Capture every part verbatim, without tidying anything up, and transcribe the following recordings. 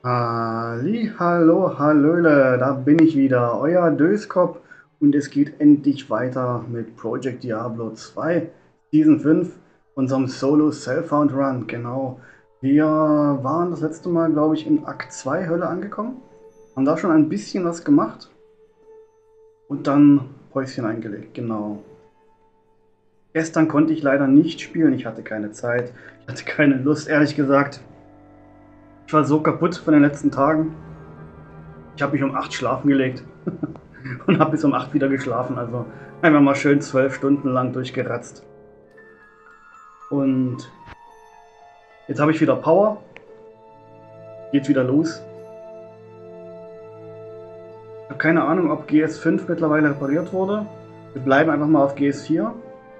Halli, hallo, hallöle, da bin ich wieder, euer Döskop und es geht endlich weiter mit Project Diablo zwei, Season fünf, unserem Solo Self-Found Run, genau. Wir waren das letzte Mal, glaube ich, in Akt zwei Hölle angekommen, haben da schon ein bisschen was gemacht und dann Päuschen eingelegt, genau. Gestern konnte ich leider nicht spielen, ich hatte keine Zeit, ich hatte keine Lust, ehrlich gesagt. Ich war so kaputt von den letzten Tagen. Ich habe mich um acht schlafen gelegt und habe bis um acht wieder geschlafen. Also einfach mal schön zwölf Stunden lang durchgeratzt. Und jetzt habe ich wieder Power. Geht wieder los. Ich habe keine Ahnung, ob G S fünf mittlerweile repariert wurde. Wir bleiben einfach mal auf G S vier.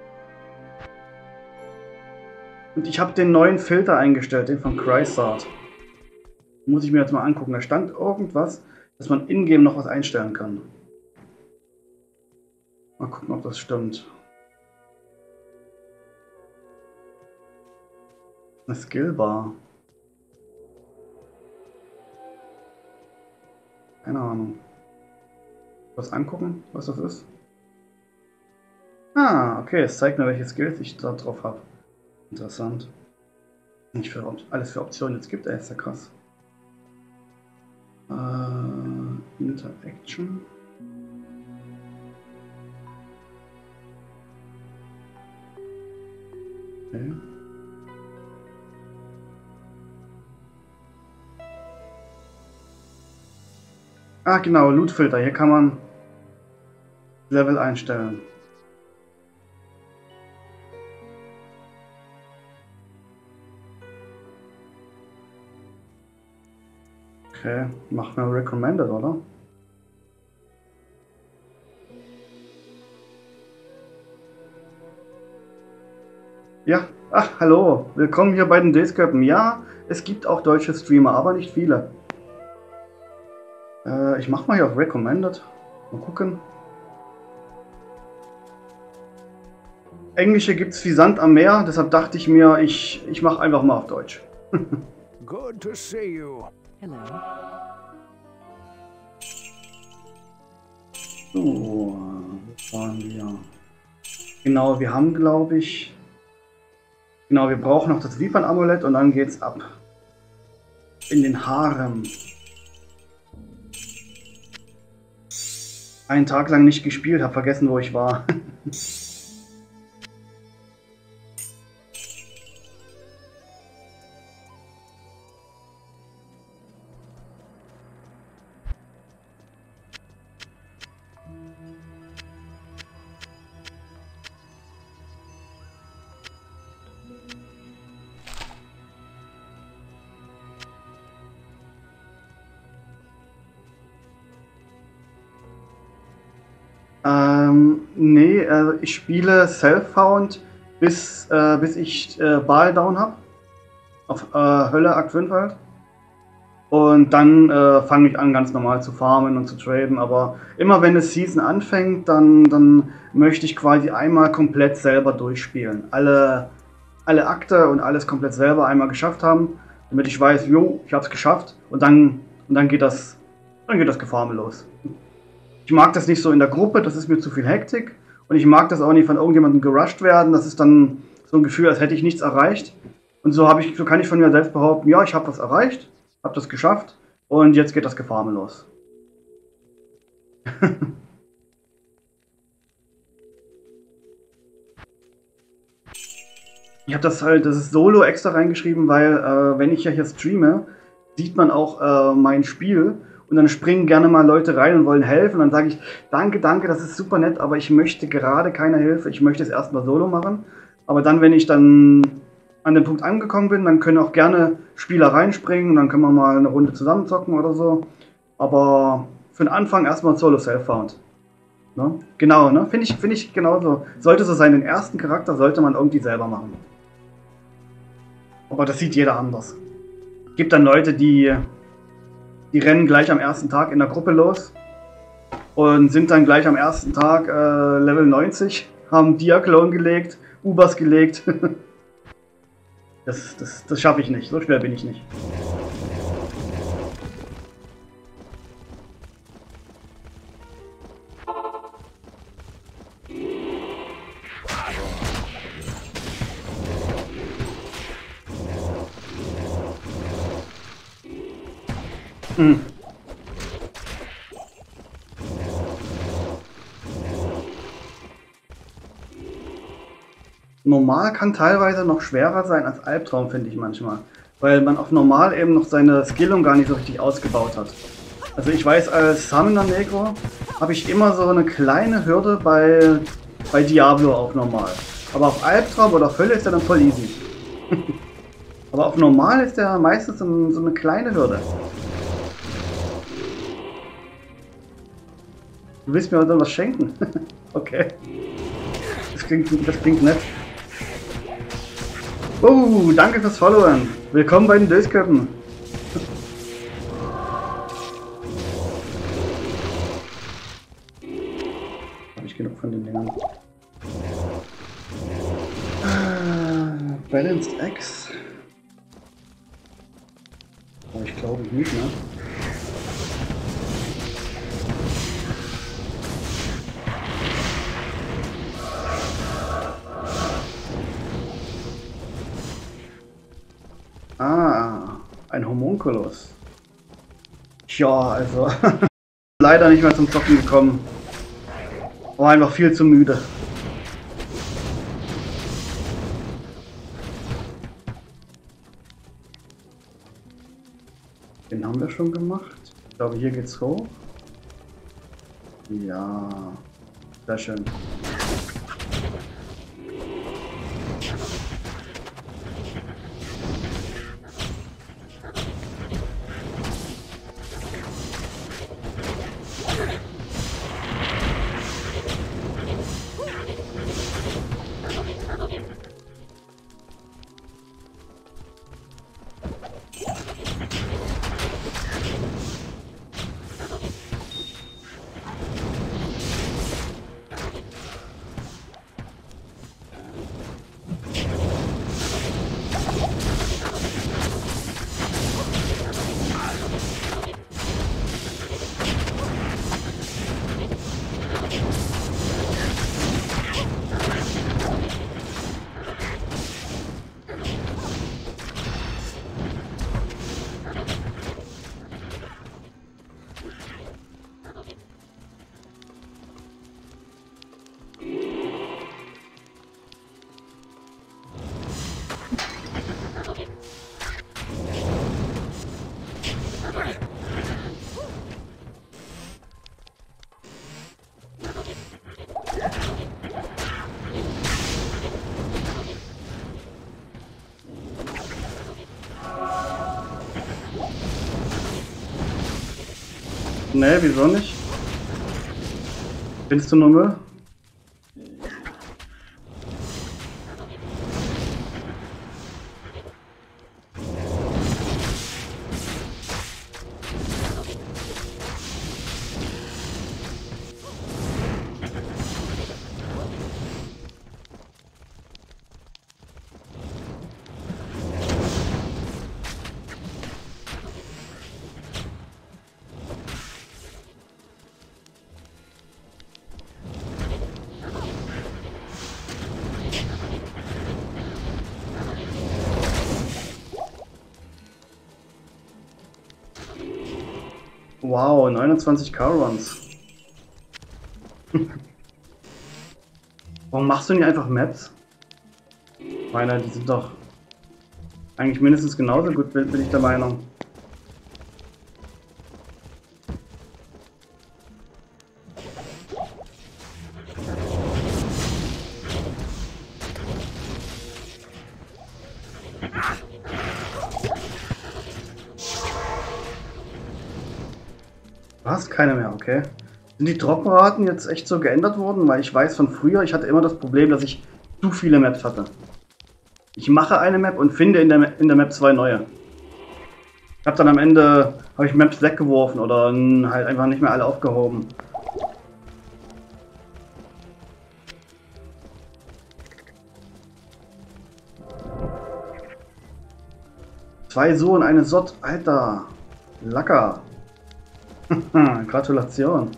Und ich habe den neuen Filter eingestellt, den von Crysart. Muss ich mir jetzt mal angucken. Da stand irgendwas, dass man in-game noch was einstellen kann. Mal gucken, ob das stimmt. Eine Skillbar. Keine Ahnung. Was angucken, was das ist? Ah, okay, es zeigt mir, welche Skills ich da drauf habe. Interessant. Nicht für alles für Optionen jetzt gibt, ey, ist ja krass. Äh, Interaction. Okay. Ah, genau, Lootfilter. Hier kann man Level einstellen. Okay, macht mir recommended, oder? Ja, ach, hallo. Willkommen hier bei den Dösköppen. Ja, es gibt auch deutsche Streamer, aber nicht viele. Äh, ich mach mal hier auf recommended. Mal gucken. Englische gibt's wie Sand am Meer, deshalb dachte ich mir, ich, ich mache einfach mal auf Deutsch. Good to see you. Hello. So, wo waren wir? Genau, wir haben, glaube ich... Genau, wir brauchen noch das Vipern-Amulett und dann geht's ab. In den Harem. Einen Tag lang nicht gespielt, habe vergessen, wo ich war. Ähm, nee, also ich spiele Self-Found, bis, äh, bis ich äh, Baal down habe. Auf äh, Hölle Akt fünf halt. Und dann äh, fange ich an, ganz normal zu farmen und zu traden. Aber immer wenn es Season anfängt, dann, dann möchte ich quasi einmal komplett selber durchspielen. Alle, alle Akte und alles komplett selber einmal geschafft haben, damit ich weiß, jo, ich habe es geschafft. Und dann, und dann geht das, dann geht das Gefarme los. Ich mag das nicht so in der Gruppe, das ist mir zu viel Hektik. Und ich mag das auch nicht von irgendjemandem gerusht werden. Das ist dann so ein Gefühl, als hätte ich nichts erreicht. Und so, ich, so kann ich von mir selbst behaupten, ja, ich habe was erreicht, habe das geschafft und jetzt geht das Gefarme los. Ich habe das halt, das ist Solo extra reingeschrieben, weil äh, wenn ich ja hier streame, sieht man auch äh, mein Spiel. Und dann springen gerne mal Leute rein und wollen helfen. Und dann sage ich, danke, danke, das ist super nett, aber ich möchte gerade keine Hilfe. Ich möchte es erstmal solo machen. Aber dann, wenn ich dann an dem Punkt angekommen bin, dann können auch gerne Spieler reinspringen. Und dann können wir mal eine Runde zusammenzocken oder so. Aber für den Anfang erstmal Solo Self-Found. Ne? Genau, ne? Finde ich, find ich genauso. Sollte so sein, den ersten Charakter sollte man irgendwie selber machen. Aber das sieht jeder anders. Gibt dann Leute, die... Die rennen gleich am ersten Tag in der Gruppe los und sind dann gleich am ersten Tag äh, Level neunzig, haben Diaklon gelegt, Ubers gelegt. das das, das schaffe ich nicht, so schwer bin ich nicht. Hm. Normal kann teilweise noch schwerer sein als Albtraum, finde ich manchmal. Weil man auf Normal eben noch seine Skillung gar nicht so richtig ausgebaut hat. Also ich weiß, als Summoner Negro habe ich immer so eine kleine Hürde bei, bei Diablo auf Normal. Aber auf Albtraum oder Hölle ist er dann voll easy. Aber auf Normal ist er meistens so, so eine kleine Hürde. Du willst mir dann was schenken? Okay. Das klingt, das klingt nett. Oh, danke fürs Followen. Willkommen bei den Dösköppen. Habe ich genug von den Dingern. Ah, Balanced X. Aber ich glaube nicht, ne? Ah, ein Homunculus. Tja, also leider nicht mehr zum Zocken gekommen. War einfach viel zu müde. Den haben wir schon gemacht. Ich glaube, hier geht's hoch. Ja, sehr schön. Nee, wieso nicht? Findest du nur Müll? Wow, neunundzwanzig Car-Runs. Warum machst du nicht einfach Maps? Ich meine, die sind doch eigentlich mindestens genauso gut, bin, bin ich der Meinung. Du hast keine mehr, okay. Sind die Droppenraten jetzt echt so geändert worden? Weil ich weiß von früher, ich hatte immer das Problem, dass ich zu viele Maps hatte. Ich mache eine Map und finde in der, in der Map zwei neue. Ich habe dann am Ende, habe ich Maps weggeworfen oder halt einfach nicht mehr alle aufgehoben. Zwei so und eine Sott, Alter. Lacker. Gratulation.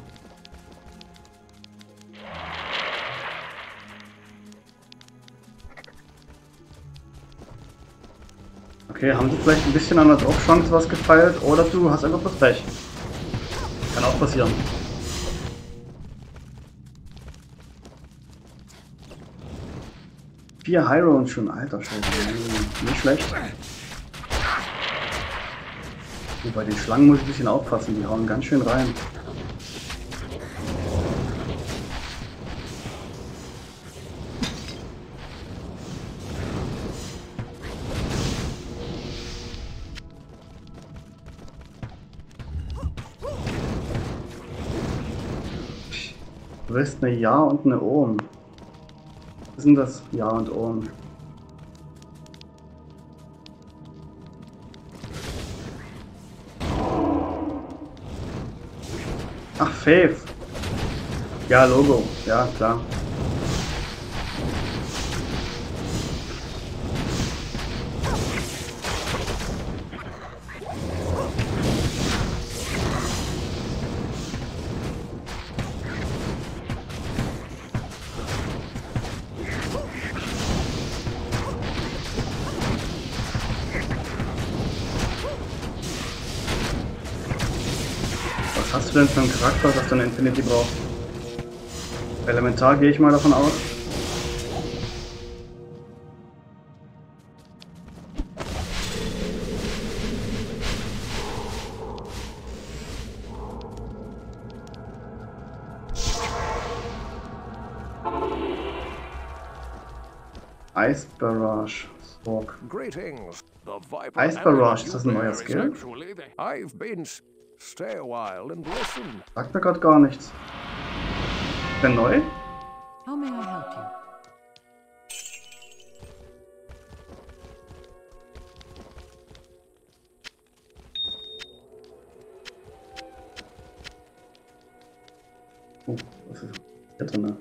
Okay, Okay, haben sie vielleicht ein bisschen an der Drop-Chance was gefeilt oder du hast einfach das Pech. Kann auch passieren. Vier Hyrons schon, alter Schwede. Nicht schlecht. Und bei den Schlangen muss ich ein bisschen aufpassen, die hauen ganz schön rein. Du willst eine Ja und eine Ohm. Was sind das? Ja und Ohm. Ach, Faith. Ja, Logo. Ja, klar. Was hast du denn für einen Charakter, dass du eine Infinity brauchst? Elementar gehe ich mal davon aus. Ice Barrage. Stalk. Greetings. The Viper Ice Barrage, ist das ein neuer Skill? Actually, I've been. Stay a while and listen. Sagt mir gerade gar nichts. Der neu? How may I help you? Oh, was ist hier drin?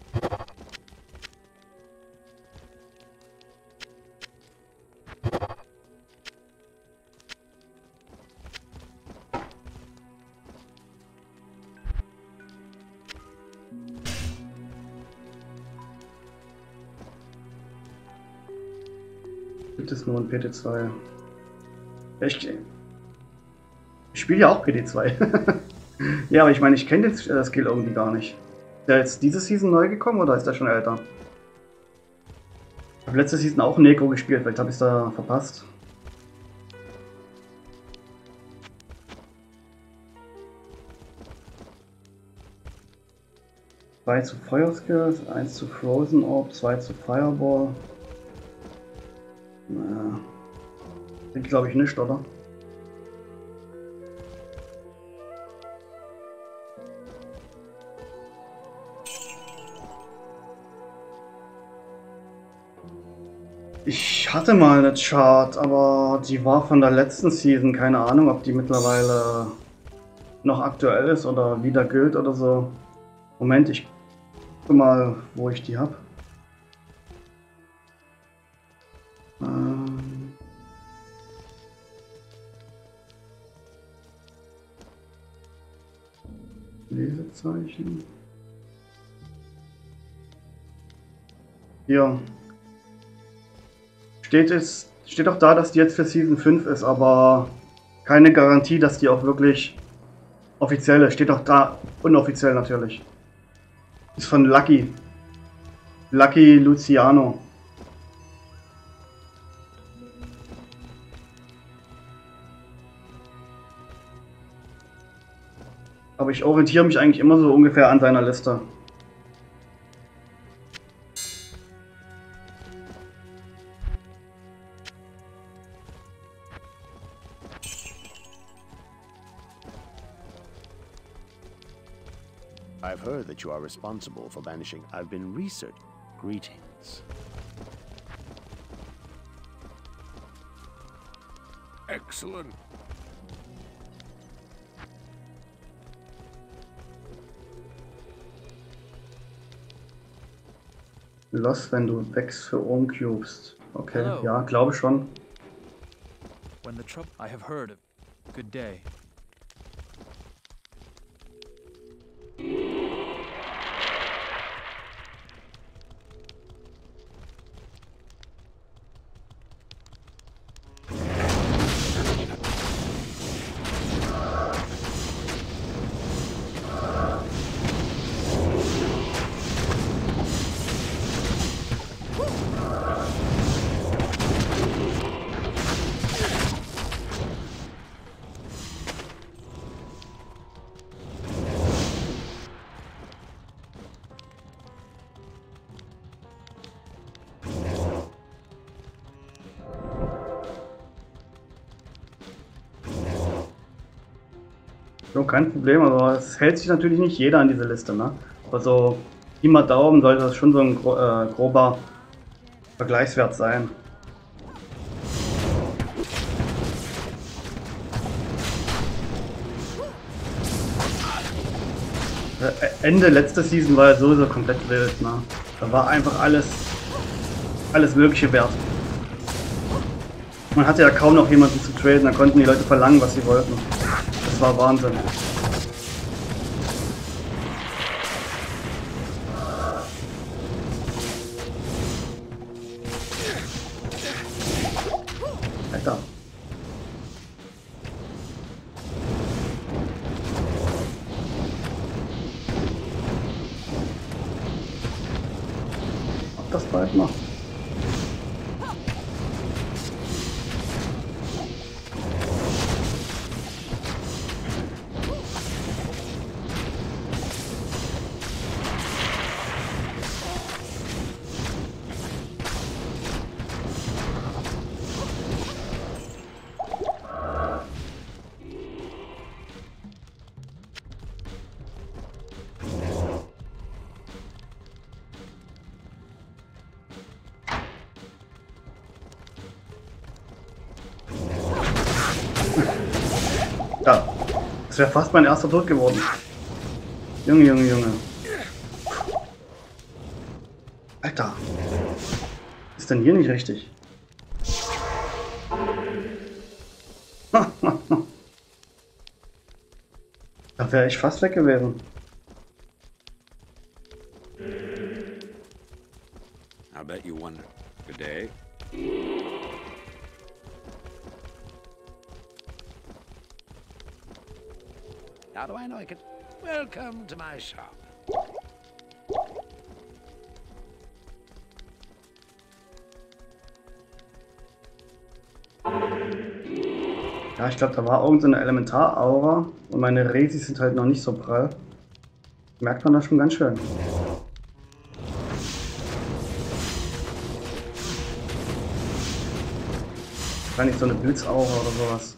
Gibt es nur ein P T zwei? Ich, ich spiele ja auch P T zwei. Ja, aber ich meine, ich kenne den äh, Skill irgendwie gar nicht. Ist der jetzt diese Season neu gekommen oder ist der schon älter? Ich habe letzte Season auch Necro gespielt, vielleicht habe ich es da verpasst. zwei zu Fire Skills, eins zu Frozen Orb, zwei zu Fireball. Naja. Sind glaube ich nicht, oder? Ich hatte mal eine Chart, aber die war von der letzten Season. Keine Ahnung, ob die mittlerweile noch aktuell ist oder wieder gilt oder so. Moment, ich gucke mal, wo ich die habe. Ähm Lesezeichen. Hier. Steht es, steht auch da, dass die jetzt für Season fünf ist, aber keine Garantie, dass die auch wirklich offiziell ist. Steht auch da, unoffiziell natürlich. Ist von Lucky. Lucky Luciano. Aber ich orientiere mich eigentlich immer so ungefähr an seiner Liste. I've heard that you are responsible for banishing. I've been researching. Greetings. Excellent. Los, wenn du wächst für Ohmcubes. Okay, Hello. ja, glaube schon. When the trouble I have heard of. Good day. So, kein Problem, aber es hält sich natürlich nicht jeder an diese Liste, ne? Also, Pi mal Daumen sollte das schon so ein gro äh, grober Vergleichswert sein. Ende letzte Season war ja sowieso komplett wild, ne? Da war einfach alles, alles Mögliche wert. Man hatte ja kaum noch jemanden zu traden, da konnten die Leute verlangen, was sie wollten. Das war Wahnsinn. Alter. Das bald noch. Ja, das wäre fast mein erster Tod geworden. Junge, Junge, Junge. Alter. Ist denn hier nicht richtig? Da wäre ich fast weg gewesen. I bet you wonder. Good day. How do I know I can? Welcome to my shop. Ja, ich glaube, da war irgendeine so Elementar-Aura und meine Resis sind halt noch nicht so prall. Merkt man das schon ganz schön. Wahrscheinlich so eine Blitzaura oder sowas.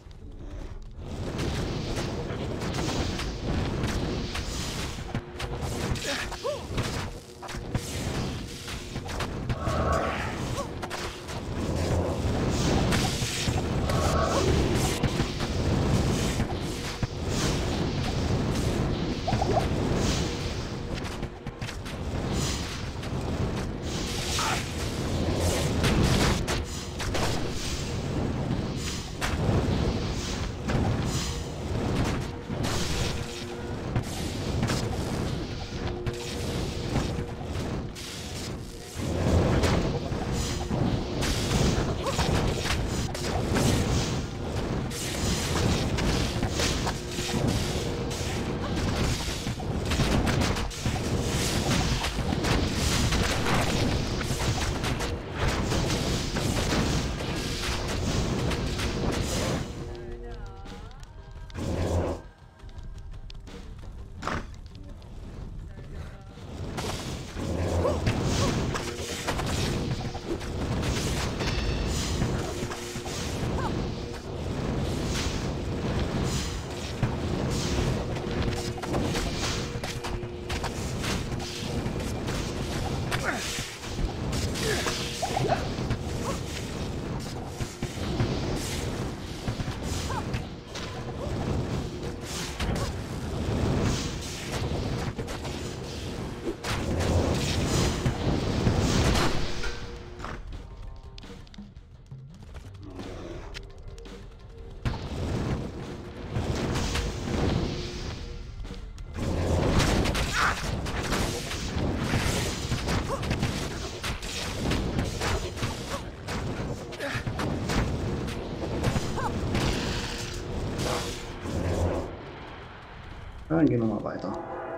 Dann gehen wir mal weiter.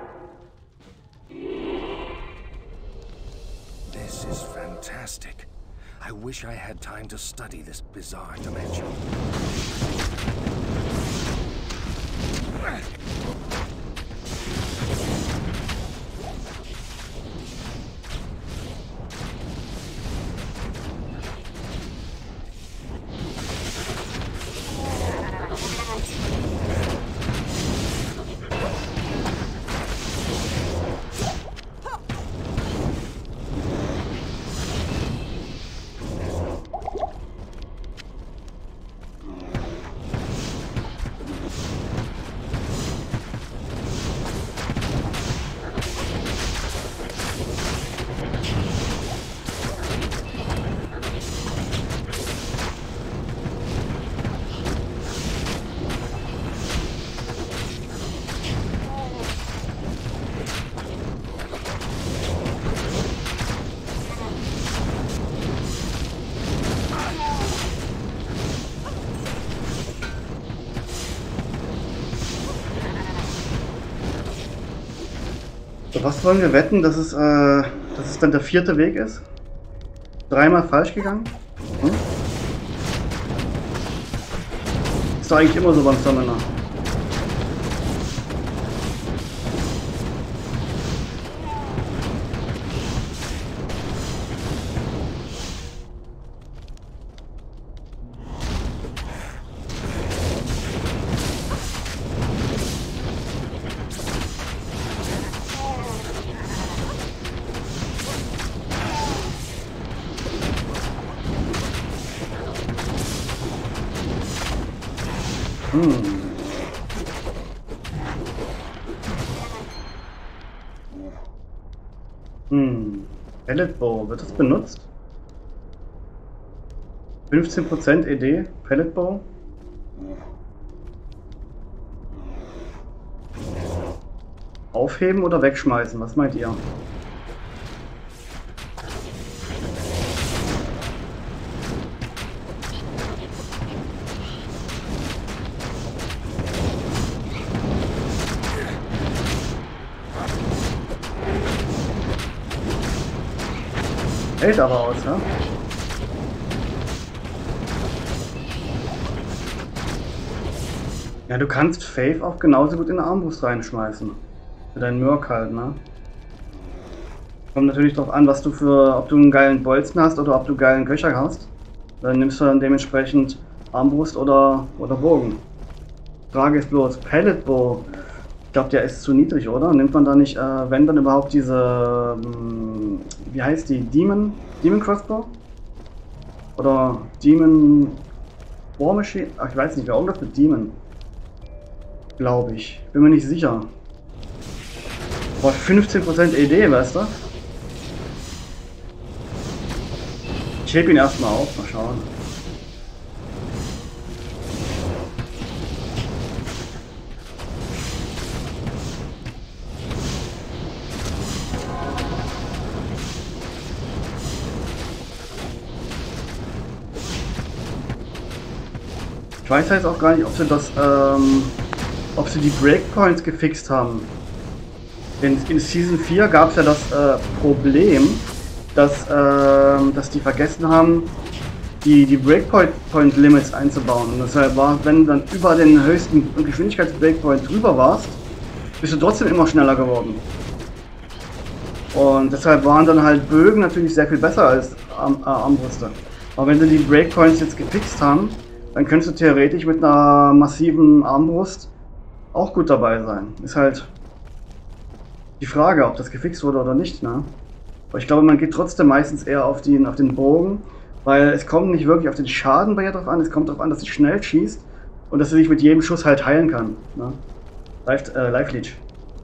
This is fantastic. I wish I had time to study this bizarre dimension. Was wollen wir wetten, dass es, äh, dass es dann der vierte Weg ist? Dreimal falsch gegangen? Hm? Ist doch eigentlich immer so beim Summoner. Hm. Hm. Pellet Bow, wird das benutzt? fünfzehn Prozent E D, Pellet Bow. Aufheben oder wegschmeißen, was meint ihr? Hält aber aus, ne? Ja, du kannst Faith auch genauso gut in eine Armbrust reinschmeißen. Für deinen Mörk halt, ne? Kommt natürlich drauf an, was du für, ob du einen geilen Bolzen hast oder ob du einen geilen Köcher hast. Dann nimmst du dann dementsprechend Armbrust oder, oder Bogen. Frage ist bloß, Pellet Bow. Ich glaube, der ist zu niedrig, oder? Nimmt man da nicht, äh, wenn dann überhaupt diese, ähm, wie heißt die? Demon? Demon Crossbow? Oder Demon War Machine? Ach, ich weiß nicht, wer irgendwas mit Demon. Glaube ich. Bin mir nicht sicher. Boah, fünfzehn Prozent E D, weißt du? Ich heb ihn erstmal auf, mal schauen. Ich weiß jetzt auch gar nicht, ob sie das, ähm, ob sie die Breakpoints gefixt haben. In, in Season vier gab es ja das äh, Problem, dass, äh, dass die vergessen haben, die, die Breakpoint-Limits einzubauen. Und deshalb war, wenn du dann über den höchsten Geschwindigkeits-Breakpoint drüber warst, bist du trotzdem immer schneller geworden. Und deshalb waren dann halt Bögen natürlich sehr viel besser als Arm, äh, Armbrüste. Aber wenn sie die Breakpoints jetzt gefixt haben, dann könntest du theoretisch mit einer massiven Armbrust auch gut dabei sein. Ist halt die Frage, ob das gefixt wurde oder nicht, ne? Aber ich glaube, man geht trotzdem meistens eher auf den, auf den Bogen, weil es kommt nicht wirklich auf den Schaden bei ihr drauf an, es kommt darauf an, dass sie schnell schießt und dass sie sich mit jedem Schuss halt heilen kann, ne? Life, äh, Life Leech.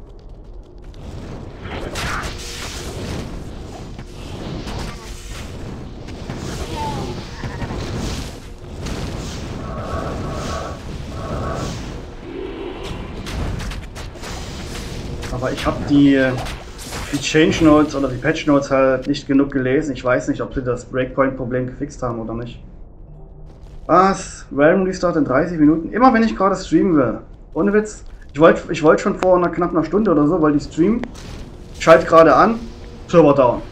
Aber ich habe die, die Change Notes oder die Patch Notes halt nicht genug gelesen. Ich weiß nicht, ob sie das Breakpoint-Problem gefixt haben oder nicht. Was? Realm Restart in dreißig Minuten? Immer wenn ich gerade streamen will. Ohne Witz. Ich wollte ich wollt schon vor einer knapp einer Stunde oder so, wollte ich streamen. Schalt gerade an. Server down.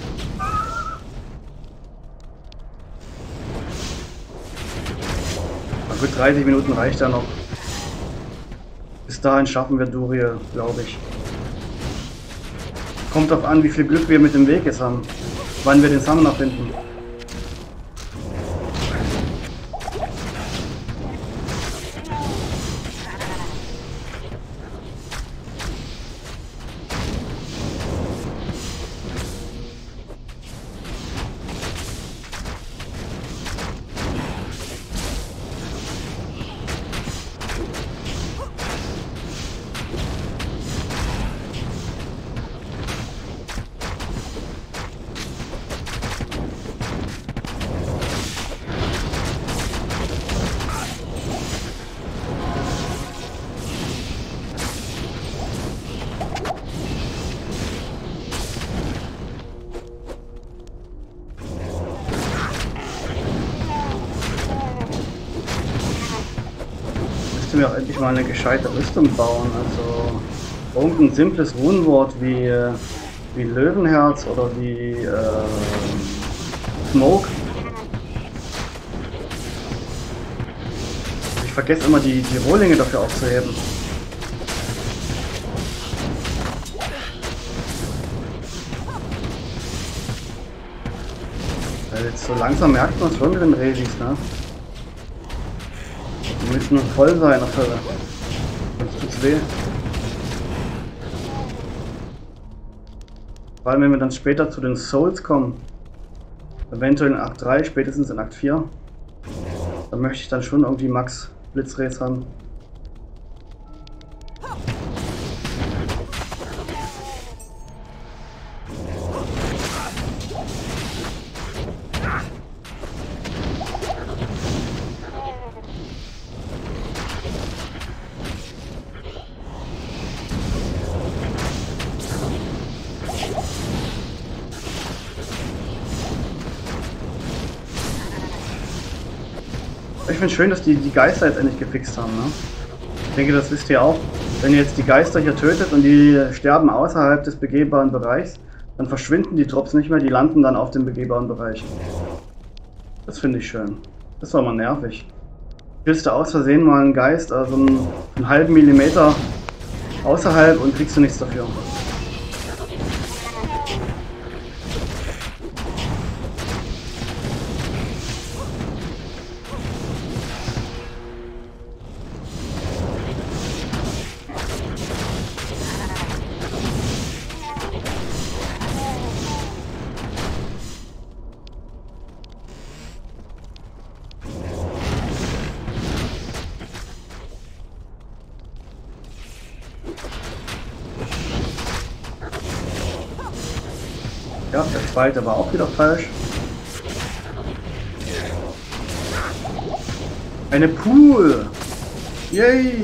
Na gut, dreißig Minuten reicht ja noch. Bis dahin schaffen wir Duriel, glaube ich. Kommt drauf an, wie viel Glück wir mit dem Weg jetzt haben. Wann wir den Summoner finden. Mir auch endlich mal eine gescheite Rüstung bauen, also irgendein simples Runenwort wie, wie Löwenherz oder wie äh, Smoke. Ich vergesse immer die, die Rohlinge dafür aufzuheben. Weil jetzt so langsam merkt man es schon mit den Resis, ne? Die müssen voll sein auf Hölle. Sonst tut's weh. Vor allem wenn wir dann später zu den Souls kommen, eventuell in Akt drei, spätestens in Akt vier, dann möchte ich dann schon irgendwie Max Blitzrays haben. Ich finde es schön, dass die die Geister jetzt endlich gefixt haben. Ne? Ich denke, das wisst ihr auch. Wenn ihr jetzt die Geister hier tötet und die sterben außerhalb des begehbaren Bereichs, dann verschwinden die Drops nicht mehr, die landen dann auf dem begehbaren Bereich. Das finde ich schön. Das war mal nervig. Killst du aus Versehen mal einen Geist, also einen, einen halben Millimeter außerhalb und kriegst du nichts dafür. Ja, der zweite war auch wieder falsch. Eine Pool! Yay!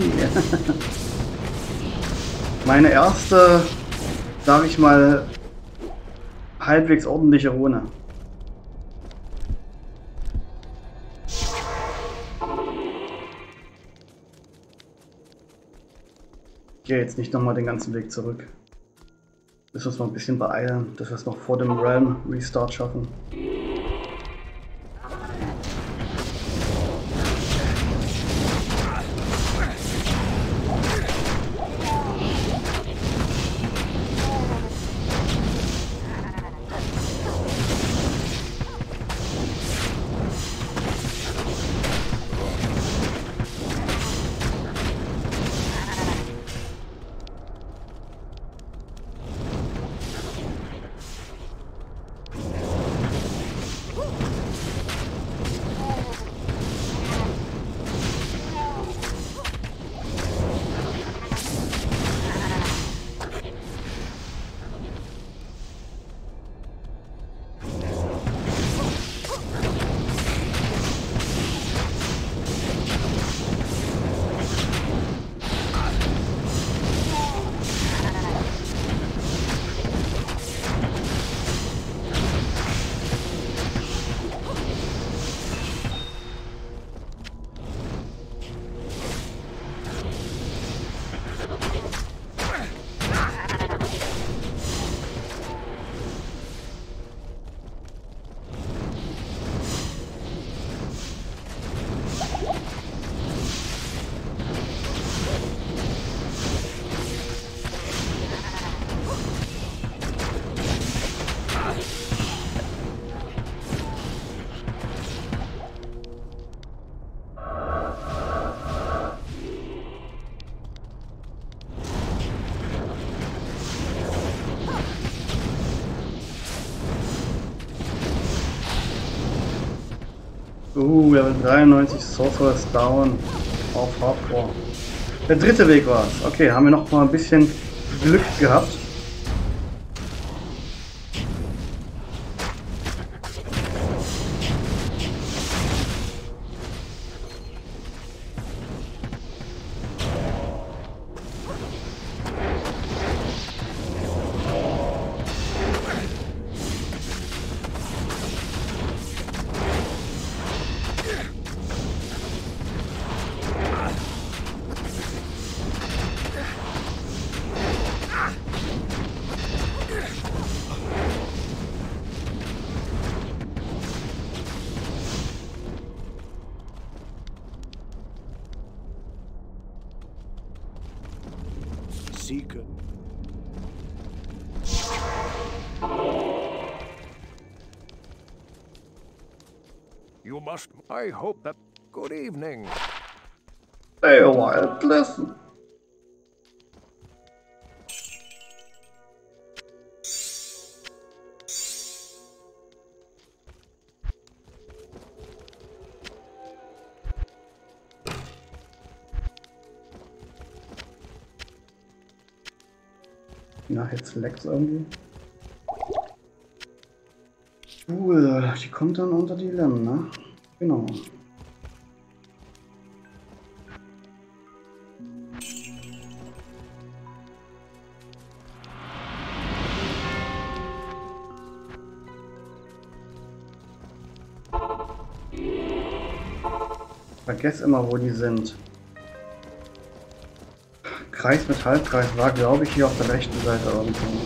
Meine erste, sag ich mal, halbwegs ordentliche Rune. Ich gehe jetzt nicht nochmal den ganzen Weg zurück. Müssen wir uns mal ein bisschen beeilen, dass wir es noch vor dem Realm Restart schaffen. Uh, Level dreiundneunzig Sorcerer's Down auf Hardcore. Der dritte Weg war es. Okay, haben wir noch mal ein bisschen Glück gehabt. Seeker. You must. I hope that. Good evening. Stay a while, listen. Na, jetzt leckt's irgendwie. Cool, die kommt dann unter die Lemmen, ne? Genau. Vergess immer, wo die sind. Kreis mit Halbkreis war, glaube ich, hier auf der rechten Seite irgendwo.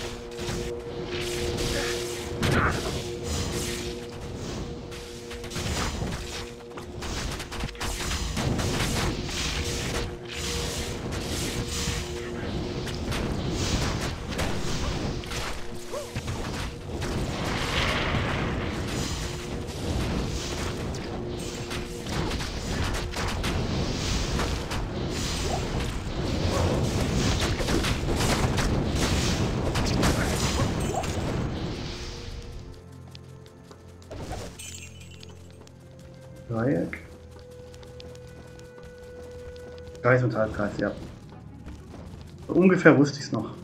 Dreieck. Kreis und Halbkreis, ja. So ungefähr wusste ich es noch.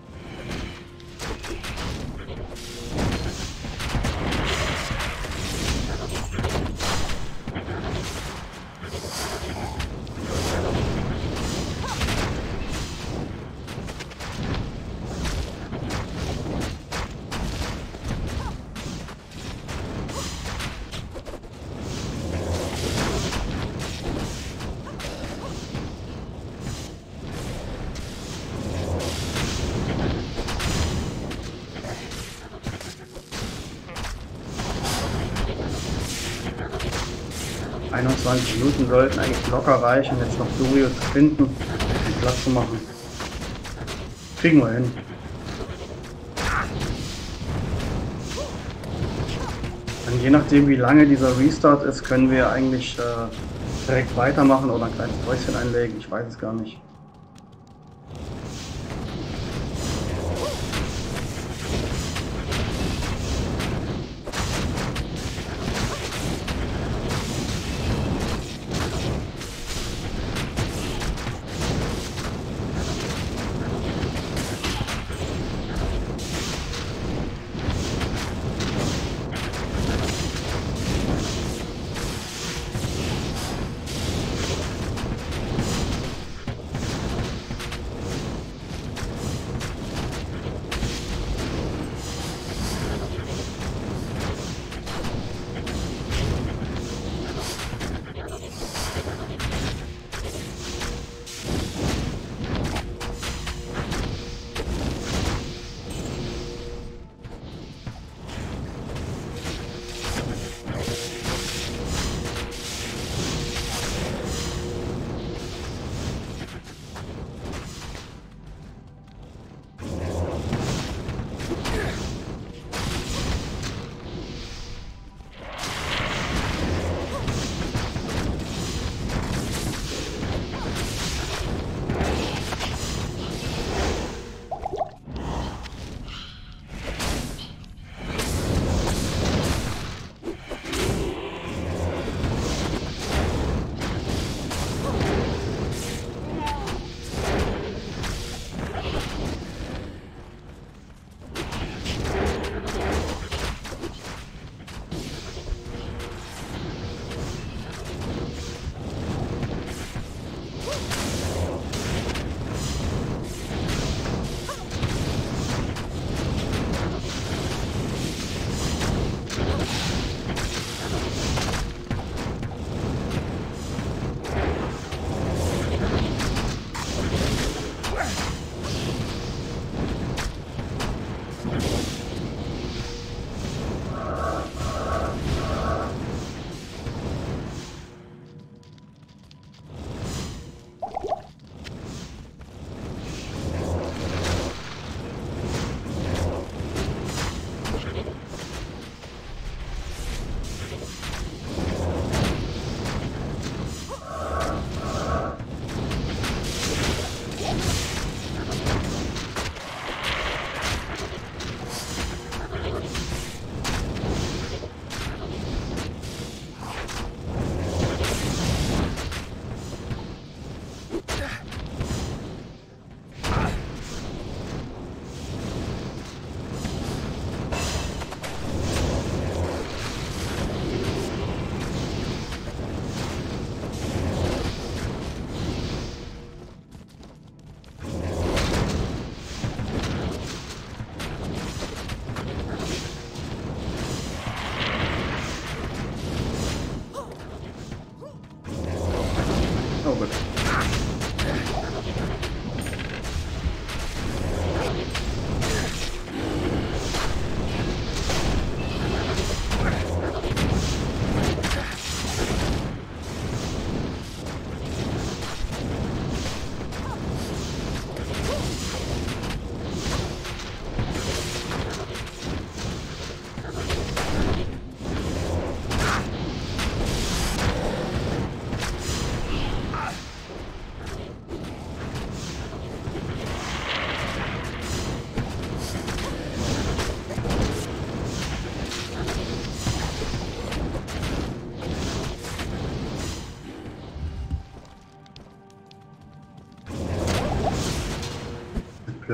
einundzwanzig Minuten sollten eigentlich locker reichen, jetzt noch Dorio zu finden und Platz zu machen. Kriegen wir hin. Und je nachdem wie lange dieser Restart ist, können wir eigentlich äh, direkt weitermachen oder ein kleines Päuschen einlegen, ich weiß es gar nicht.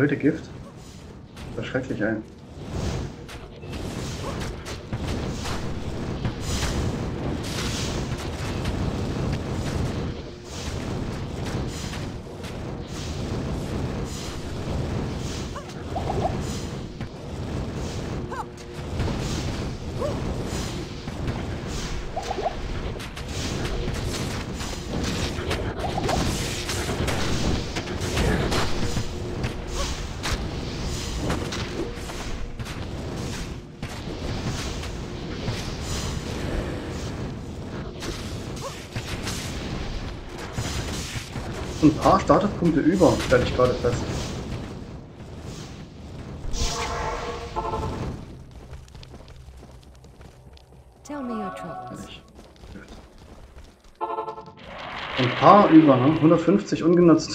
Blöde Gift. Das ist schrecklich ein. Ein paar Statuspunkte über, stelle ich gerade fest. Tell me your troubles. Ein paar über, ne? hundertfünfzig ungenutzt.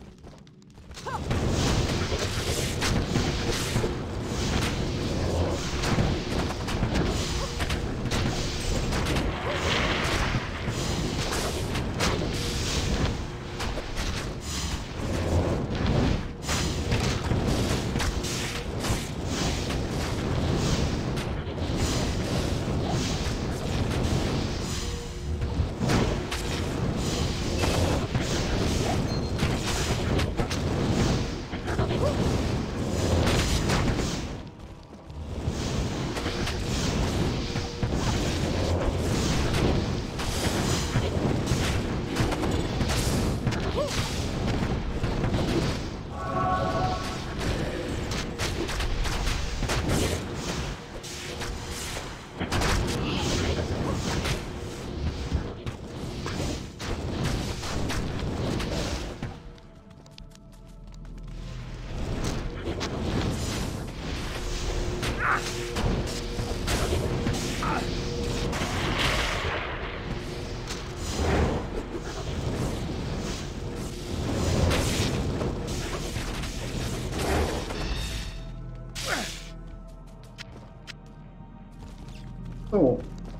So.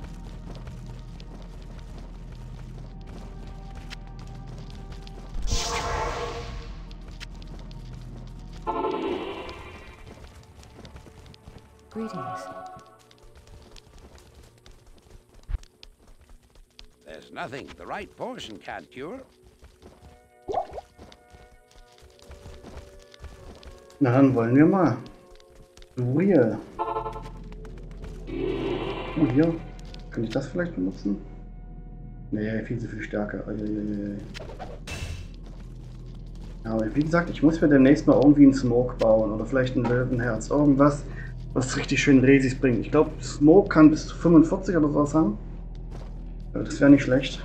Greetings. There's nothing the right portion can't cure. Na dann wollen wir mal. Uriel. Oh, hier. Kann ich das vielleicht benutzen? Nee, viel zu viel Stärke. Uiuiui. Ja, aber wie gesagt, ich muss mir demnächst mal irgendwie einen Smoke bauen oder vielleicht ein Löwenherz. Irgendwas, was richtig schön Resis bringt. Ich glaube, Smoke kann bis zu fünfundvierzig oder sowas haben. Das wäre nicht schlecht.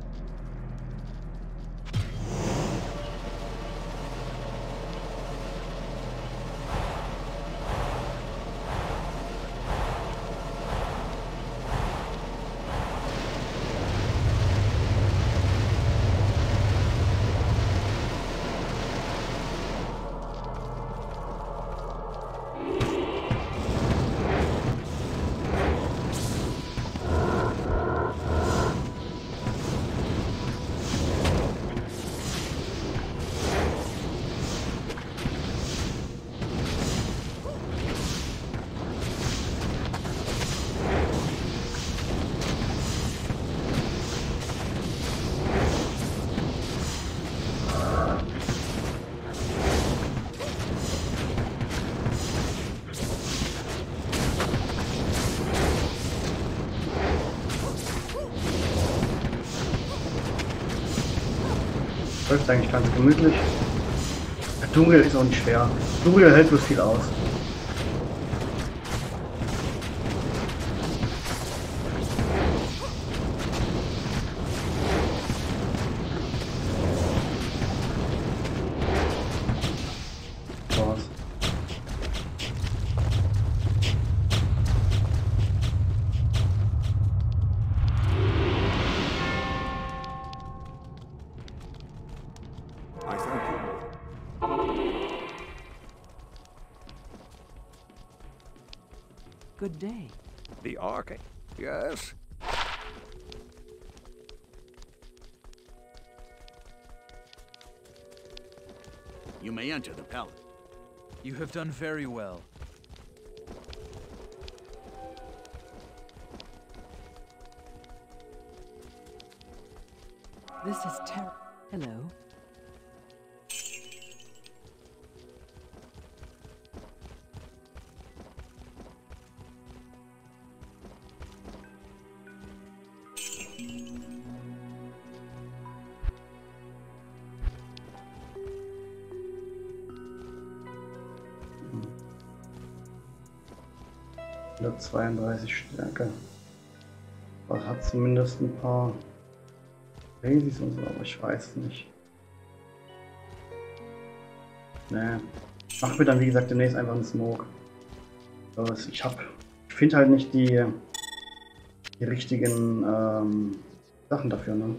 Läuft eigentlich ganz gemütlich. Der Duriel ist auch nicht schwer. Duriel hält bloß viel aus. Was? I thank you. Good day. The Ark, yes? You may enter the palace. You have done very well. This is ter- Hello? hundertzweiunddreißig Stärke. Das hat zumindest ein paar Basics und so, aber ich weiß es nicht. Nee. Mach mir dann wie gesagt demnächst einfach einen Smoke. Also ich hab. Ich finde halt nicht die, die richtigen ähm, Sachen dafür, ne?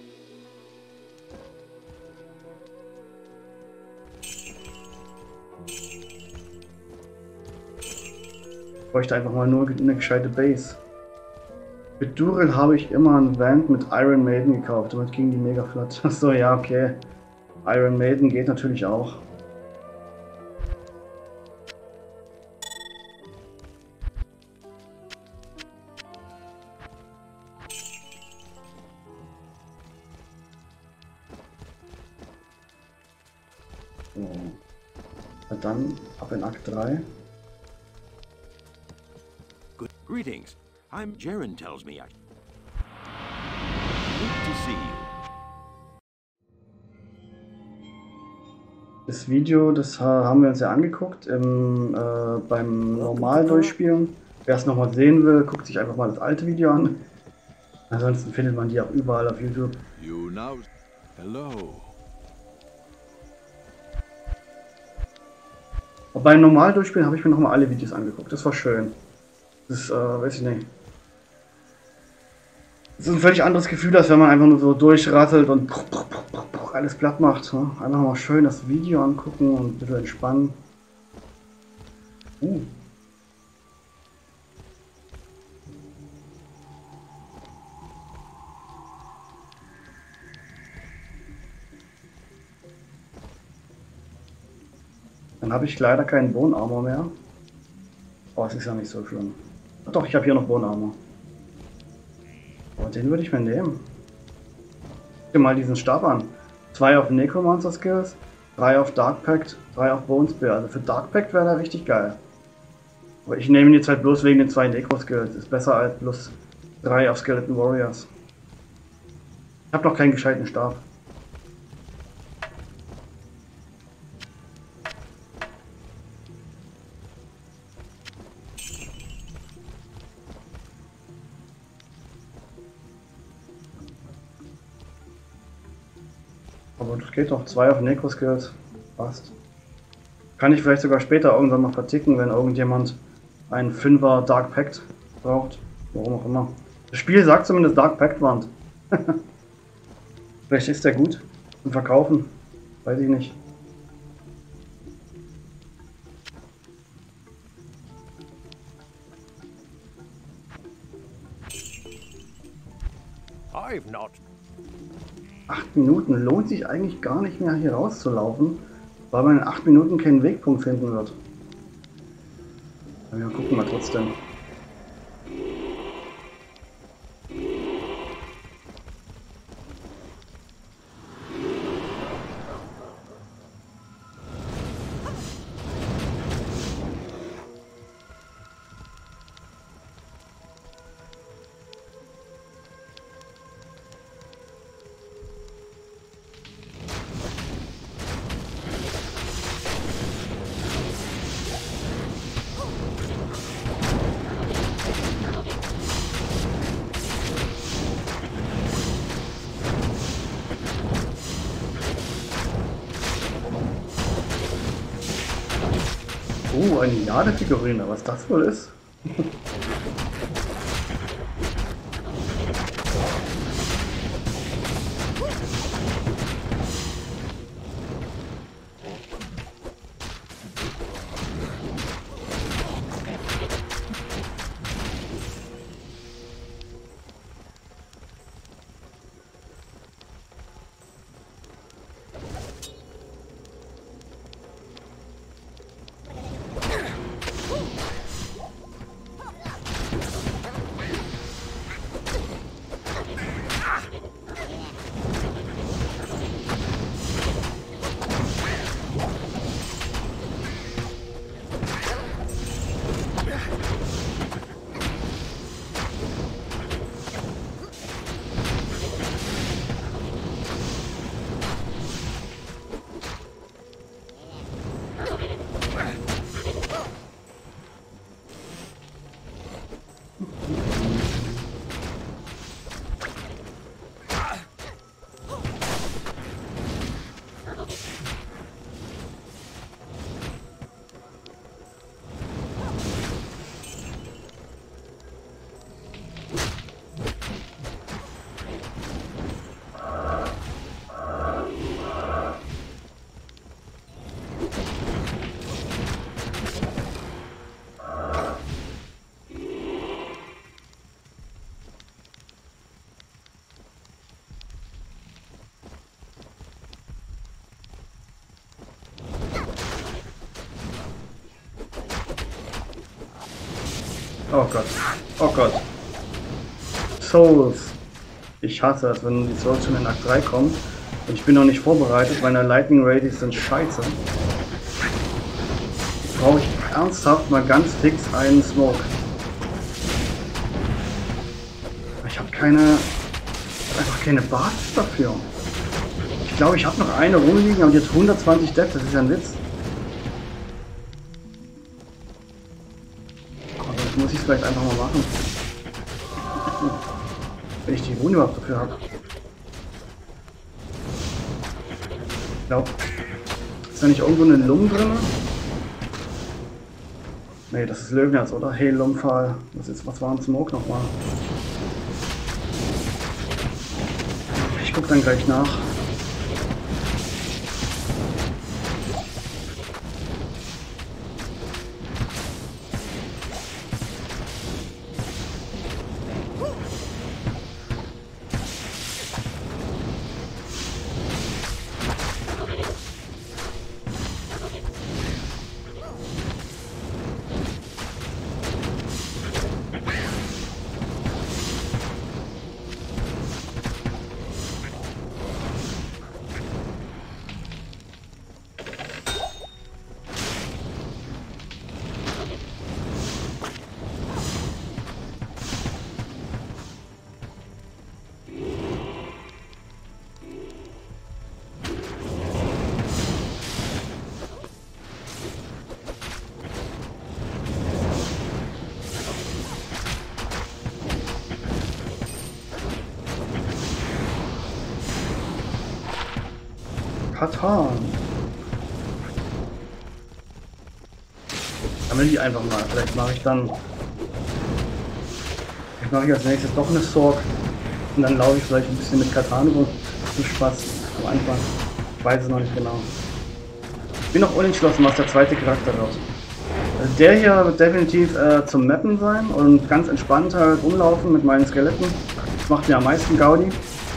Ich bräuchte einfach mal nur eine gescheite Base. Mit Duril habe ich immer ein Vant mit Iron Maiden gekauft, damit ging die mega flott. Achso, ja, okay. Iron Maiden geht natürlich auch. So. Und dann ab in Akt drei. Good greetings. I'm Jaren tells me I. Good to see you. Das Video, das haben wir uns ja angeguckt im, äh, beim normalen Durchspielen. Wer es nochmal sehen will, guckt sich einfach mal das alte Video an. Ansonsten findet man die auch überall auf YouTube. You now. Hello. Und beim normalen Durchspielen habe ich mir nochmal alle Videos angeguckt. Das war schön. Das ist, äh, weiß ich nicht. Das ist ein völlig anderes Gefühl, als wenn man einfach nur so durchrasselt und alles platt macht. Ne? Einfach mal schön das Video angucken und ein bisschen entspannen. Uh. Dann habe ich leider keinen Bone Armor mehr. Oh, es ist ja nicht so schlimm. Doch, ich habe hier noch Bone Armor. Oh, den würde ich mir nehmen. Guck dir mal diesen Stab an. Zwei auf Necromancer Skills, drei auf Dark Pact, drei auf Bone Spear. Also für Dark Pact wäre der richtig geil. Aber ich nehme ihn jetzt halt bloß wegen den zwei Necro Skills. Ist besser als plus drei auf Skeleton Warriors. Ich habe noch keinen gescheiten Stab. Aber das geht doch, zwei auf Necro Skills. Passt. Kann ich vielleicht sogar später irgendwann mal verticken, wenn irgendjemand einen Fünfer Dark Pact braucht. Warum auch immer. Das Spiel sagt zumindest Dark Pact Wand. Vielleicht ist der gut zum Verkaufen. Weiß ich nicht. I've not. acht Minuten lohnt sich eigentlich gar nicht mehr hier rauszulaufen, weil man in acht Minuten keinen Wegpunkt finden wird. Aber ja, gucken wir trotzdem. Oh, eine Jade-Figurine, was das wohl ist? Oh Gott. Oh Gott. Souls. Ich hasse es, wenn die Souls schon in Akt drei kommen. Und ich bin noch nicht vorbereitet, meine Lightning Radius sind scheiße. Jetzt brauche ich ernsthaft mal ganz fix einen Smoke. Ich habe keine... einfach keine Basis dafür. Ich glaube, ich habe noch eine rumliegen, aber die hat hundertzwanzig Death, das ist ja ein Witz. Aber das muss ich vielleicht einfach mal machen. Wenn ich die Rune überhaupt dafür habe. Ich glaube, ist da nicht irgendwo eine Lum drin? Ne, das ist Löwenherz, oder? Hey, Lumfall. Was, ist, was war ein Smoke nochmal? Ich guck dann gleich nach. Katan. Sammle die einfach mal. Vielleicht mache ich dann. Vielleicht mache ich als nächstes doch eine Sorg. Und dann laufe ich vielleicht ein bisschen mit Katan rum. So Spaß am Anfang. Ich weiß es noch nicht genau. Ich bin noch unentschlossen, was der zweite Charakter wird. Der hier wird definitiv äh, zum Mappen sein und ganz entspannt halt rumlaufen mit meinen Skeletten. Das macht mir am meisten Gaudi.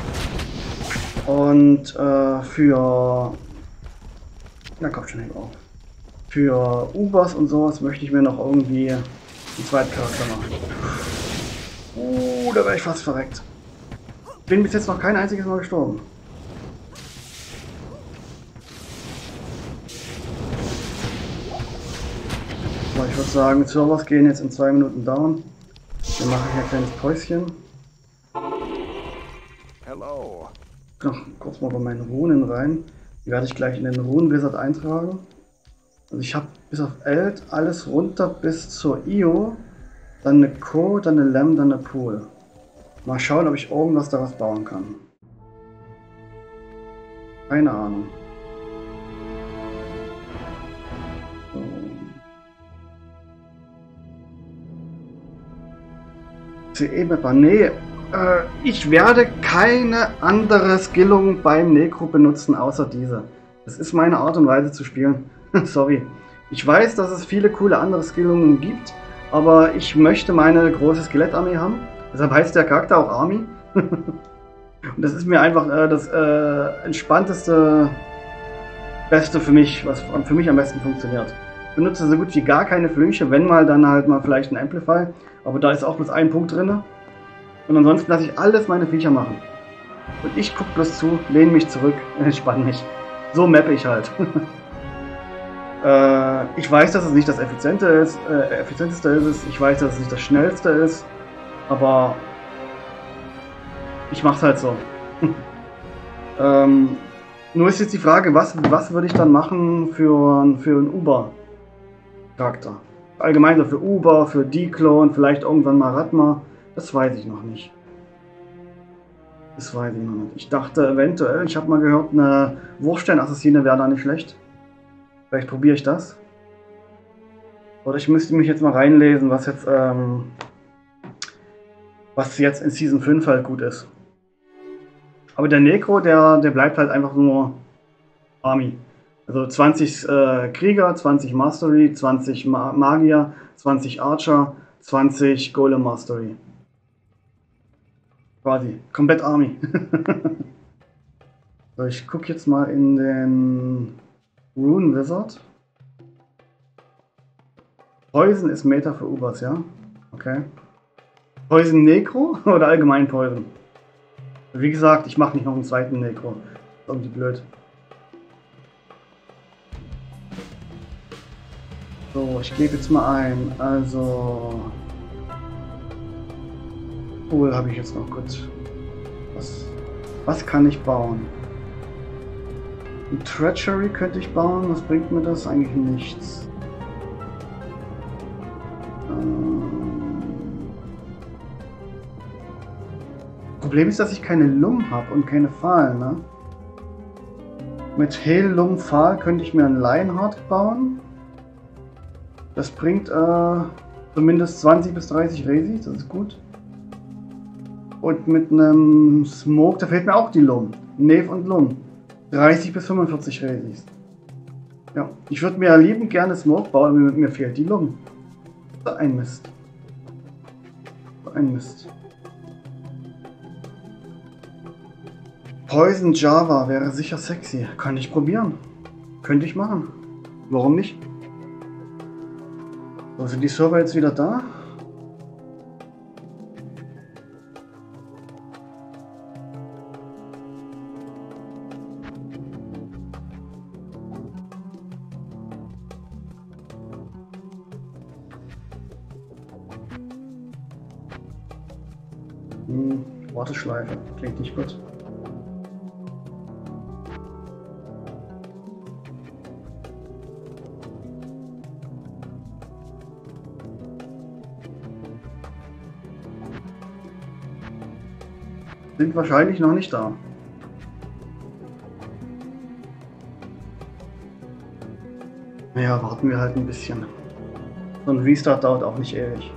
Und äh, für... Na kommt schon auf. Für U-Boss und sowas möchte ich mir noch irgendwie einen zweiten Charakter machen. Uh, da wäre ich fast verreckt. Bin bis jetzt noch kein einziges Mal gestorben. So, ich würde sagen, Servers gehen jetzt in zwei Minuten down. Dann mache ich ein kleines Päuschen. Hello. Noch kurz mal bei meinen Runen rein. Die werde ich gleich in den Runen-Wizard eintragen. Also ich habe bis auf Eld alles runter bis zur Io. Dann eine Co, dann eine Lem, dann eine Pool. Mal schauen, ob ich irgendwas daraus bauen kann. Keine Ahnung. So. C E-Mapper, nee. Äh, ich werde keine andere Skillung beim Necro benutzen, außer diese. Das ist meine Art und Weise zu spielen. Sorry. Ich weiß, dass es viele coole andere Skillungen gibt, aber ich möchte meine große Skelettarmee haben. Deshalb heißt der Charakter auch Army. Und das ist mir einfach äh, das äh, entspannteste, Beste für mich, was für mich am besten funktioniert. Ich benutze so gut wie gar keine Flüche, wenn mal, dann halt mal vielleicht ein Amplify. Aber da ist auch bloß ein Punkt drin. Und ansonsten lasse ich alles meine Viecher machen. Und ich gucke bloß zu, lehne mich zurück, entspanne mich. So mappe ich halt. äh, ich weiß, dass es nicht das Effiziente ist, äh, effizienteste ist. Ich weiß, dass es nicht das schnellste ist. Aber ich mache es halt so. ähm, nur ist jetzt die Frage, was, was würde ich dann machen für, für einen Uber-Charakter? Allgemein so für Uber, für Declone, vielleicht irgendwann mal Ratma. Das weiß ich noch nicht. Das weiß ich noch nicht. Ich dachte eventuell, ich habe mal gehört, eine Wurfstein-Assassine wäre da nicht schlecht. Vielleicht probiere ich das. Oder ich müsste mich jetzt mal reinlesen, was jetzt, ähm, was jetzt in Season fünf halt gut ist. Aber der Necro, der, der bleibt halt einfach nur Army. Also zwanzig äh, Krieger, zwanzig Mastery, zwanzig Ma Magier, zwanzig Archer, zwanzig Golem Mastery. Quasi, komplett Army. So, ich gucke jetzt mal in den Rune Wizard. Poison ist Meta für Ubers, ja? Okay. Poison Necro oder allgemein Poison? Wie gesagt, ich mache nicht noch einen zweiten Necro. Irgendwie blöd. So, ich gebe jetzt mal ein. Also. Cool, habe ich jetzt noch gut. Was, was kann ich bauen? Ein Treachery könnte ich bauen. Was bringt mir das? Eigentlich nichts. Ähm Problem ist, dass ich keine Lum habe und keine Pfahl, ne? Mit Hail, Lum, Pfahl könnte ich mir einen Lionheart bauen. Das bringt äh, zumindest zwanzig bis dreißig Resis, das ist gut. Und mit einem Smoke, da fehlt mir auch die Lum. Neve und Lum. dreißig bis fünfundvierzig Resis. Ja, ich würde mir liebend gerne Smoke bauen, aber mir fehlt die Lum. So ein Mist. So ein Mist. Poison Java wäre sicher sexy. Kann ich probieren. Könnte ich machen. Warum nicht? So, sind die Server jetzt wieder da? Hm, Warteschleife. Klingt nicht gut. Sind wahrscheinlich noch nicht da. Naja, warten wir halt ein bisschen. So ein Restart dauert auch nicht ewig.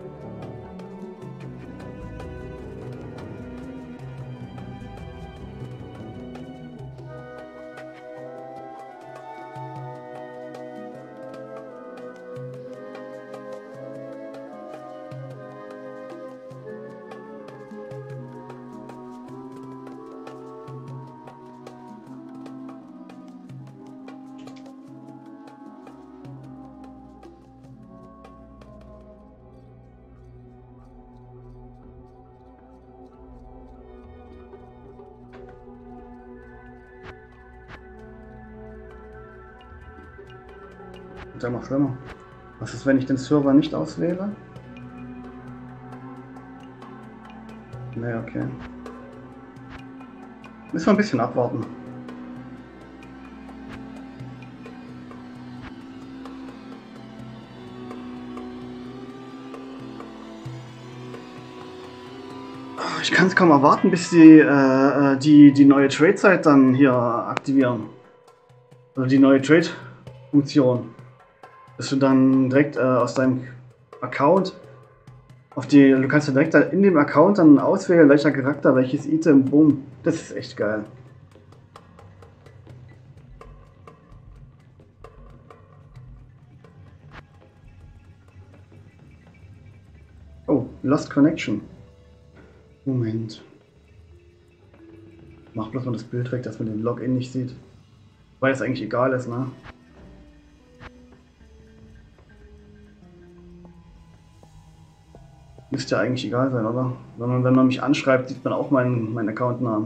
Ist ja noch schlimmer. Was ist, wenn ich den Server nicht auswähle? Ne, okay. Müssen wir ein bisschen abwarten. Ich kann es kaum erwarten, bis die, äh, die, die neue Trade-Site dann hier aktivieren. Oder die neue Trade-Funktion. Dass du dann direkt äh, aus deinem Account auf die, du kannst ja direkt in dem Account dann auswählen, welcher Charakter, welches Item, boom. Das ist echt geil. Oh, Lost Connection. Moment. Mach bloß mal das Bild weg, dass man den Login nicht sieht. Weil es eigentlich egal ist, ne? Müsste ja eigentlich egal sein, oder? Wenn man, wenn man mich anschreibt, sieht man auch meinen, meinen Accountnamen.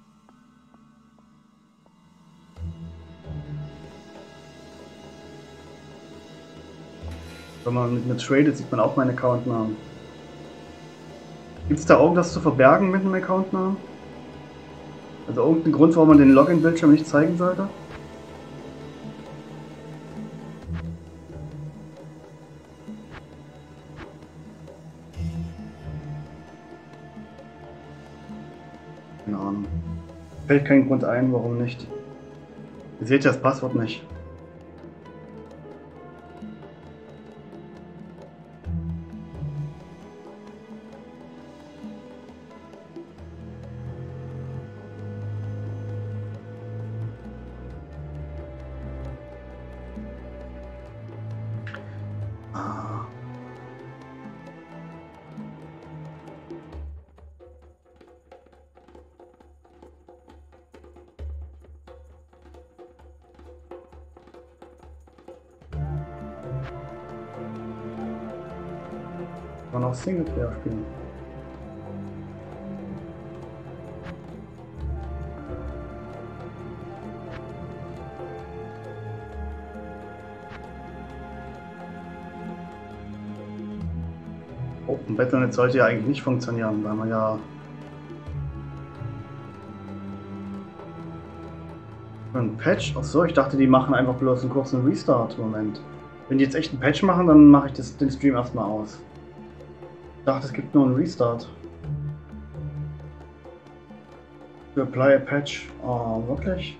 Wenn man mit mir tradet, sieht man auch meinen Accountnamen. Gibt es da irgendwas zu verbergen mit einem Accountnamen? Also irgendein Grund, warum man den Login-Bildschirm nicht zeigen sollte? Keine Ahnung. Fällt kein Grund ein, warum nicht. Ihr seht ja das Passwort nicht. Kann man auch Singleplayer spielen. Open Battle Net sollte ja eigentlich nicht funktionieren, weil man ja ein Patch. Achso, ich dachte, die machen einfach bloß einen kurzen Restart. Moment. Wenn die jetzt echt einen Patch machen, dann mache ich das, den Stream erstmal aus. Ich dachte, es gibt nur einen Restart. To apply a patch. Oh, wirklich?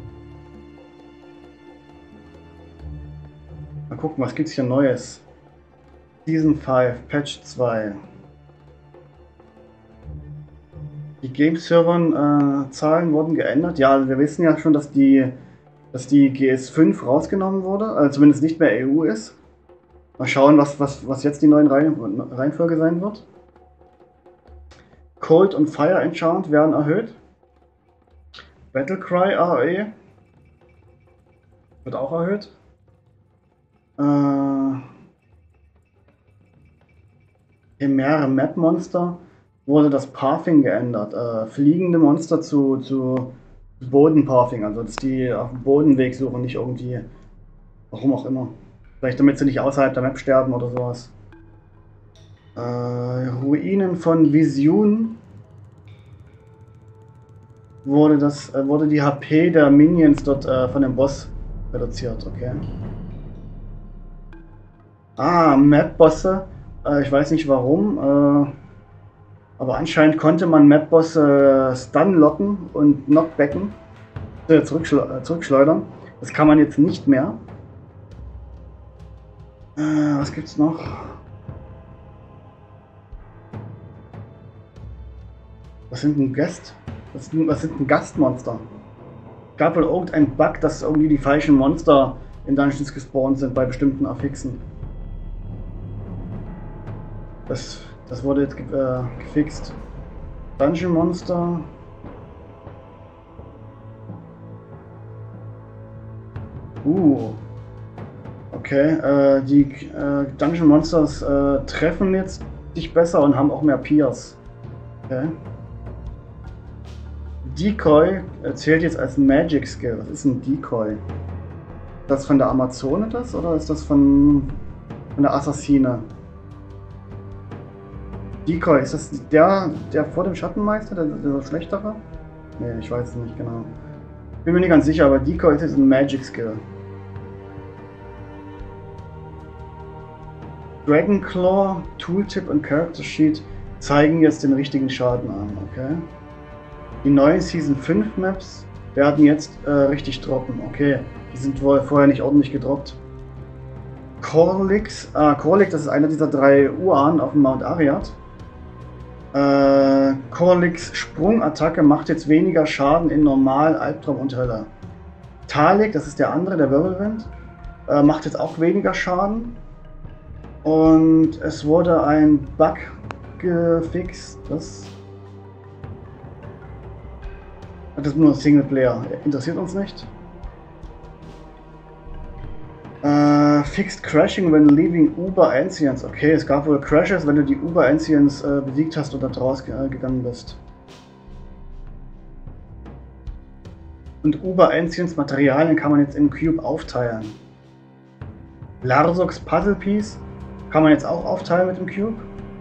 Mal gucken, was gibt's hier Neues? Season fünf, Patch zwei. Die Game-Server-Zahlen äh, wurden geändert. Ja, also wir wissen ja schon, dass die, dass die G S fünf rausgenommen wurde, also zumindest nicht mehr E U ist. Mal schauen, was, was, was jetzt die neuen Reihen, Reihenfolge sein wird. Cold und Fire Enchant werden erhöht. Battlecry A O E wird auch erhöht. Äh, Im mehrere Map-Monster wurde das Pathing geändert. Äh, fliegende Monster zu, zu Boden-Pathing, also dass die auf dem Bodenweg suchen, nicht irgendwie, warum auch immer. Vielleicht damit sie nicht außerhalb der Map sterben oder sowas. Äh, Ruinen von Vision wurde, das, äh, wurde die H P der Minions dort äh, von dem Boss reduziert, okay. Ah, Map-Bosse. Ich weiß nicht warum, äh, aber anscheinend konnte man Map-Bosse äh, Stun-locken und Knockbacken, äh, zurückschle äh, zurückschleudern. Das kann man jetzt nicht mehr. Äh, was gibt's noch? Was sind denn Gast? Was sind, was sind denn Gastmonster? Es gab wohl irgendein Bug, dass irgendwie die falschen Monster in Dungeons gespawnt sind bei bestimmten Affixen. Das, das wurde jetzt ge äh, gefixt. Dungeon Monster. Uh. Okay, äh, die äh, Dungeon Monsters äh, treffen jetzt sich besser und haben auch mehr Peers. Okay. Decoy zählt jetzt als Magic Skill. Was ist ein Decoy? Ist das von der Amazone das oder ist das von, von der Assassine? Decoy, ist das der, der vor dem Schattenmeister, der, der schlechtere? Ne, ich weiß es nicht genau. Bin mir nicht ganz sicher, aber Decoy ist jetzt ein Magic Skill. Dragonclaw, Tooltip und Character Sheet zeigen jetzt den richtigen Schaden an, okay? Die neuen Season fünf Maps werden jetzt äh, richtig droppen, okay? Die sind wohl vorher nicht ordentlich gedroppt. Corlix, ah, Corlix, das ist einer dieser drei Uran auf dem Mount Ariad. Äh, Corlix Sprungattacke macht jetzt weniger Schaden in Normal, Albtraum und Hölle. Talik, das ist der andere, der Wirbelwind, äh, macht jetzt auch weniger Schaden. Und es wurde ein Bug gefixt, das... Das ist nur Singleplayer, interessiert uns nicht. Uh, fixed Crashing when leaving Uber Ancients. Okay, es gab wohl Crashes, wenn du die Uber Ancients äh, besiegt hast oder draus äh, gegangen bist. Und Uber Ancients Materialien kann man jetzt im Cube aufteilen. Larsox Puzzle Piece kann man jetzt auch aufteilen mit dem Cube.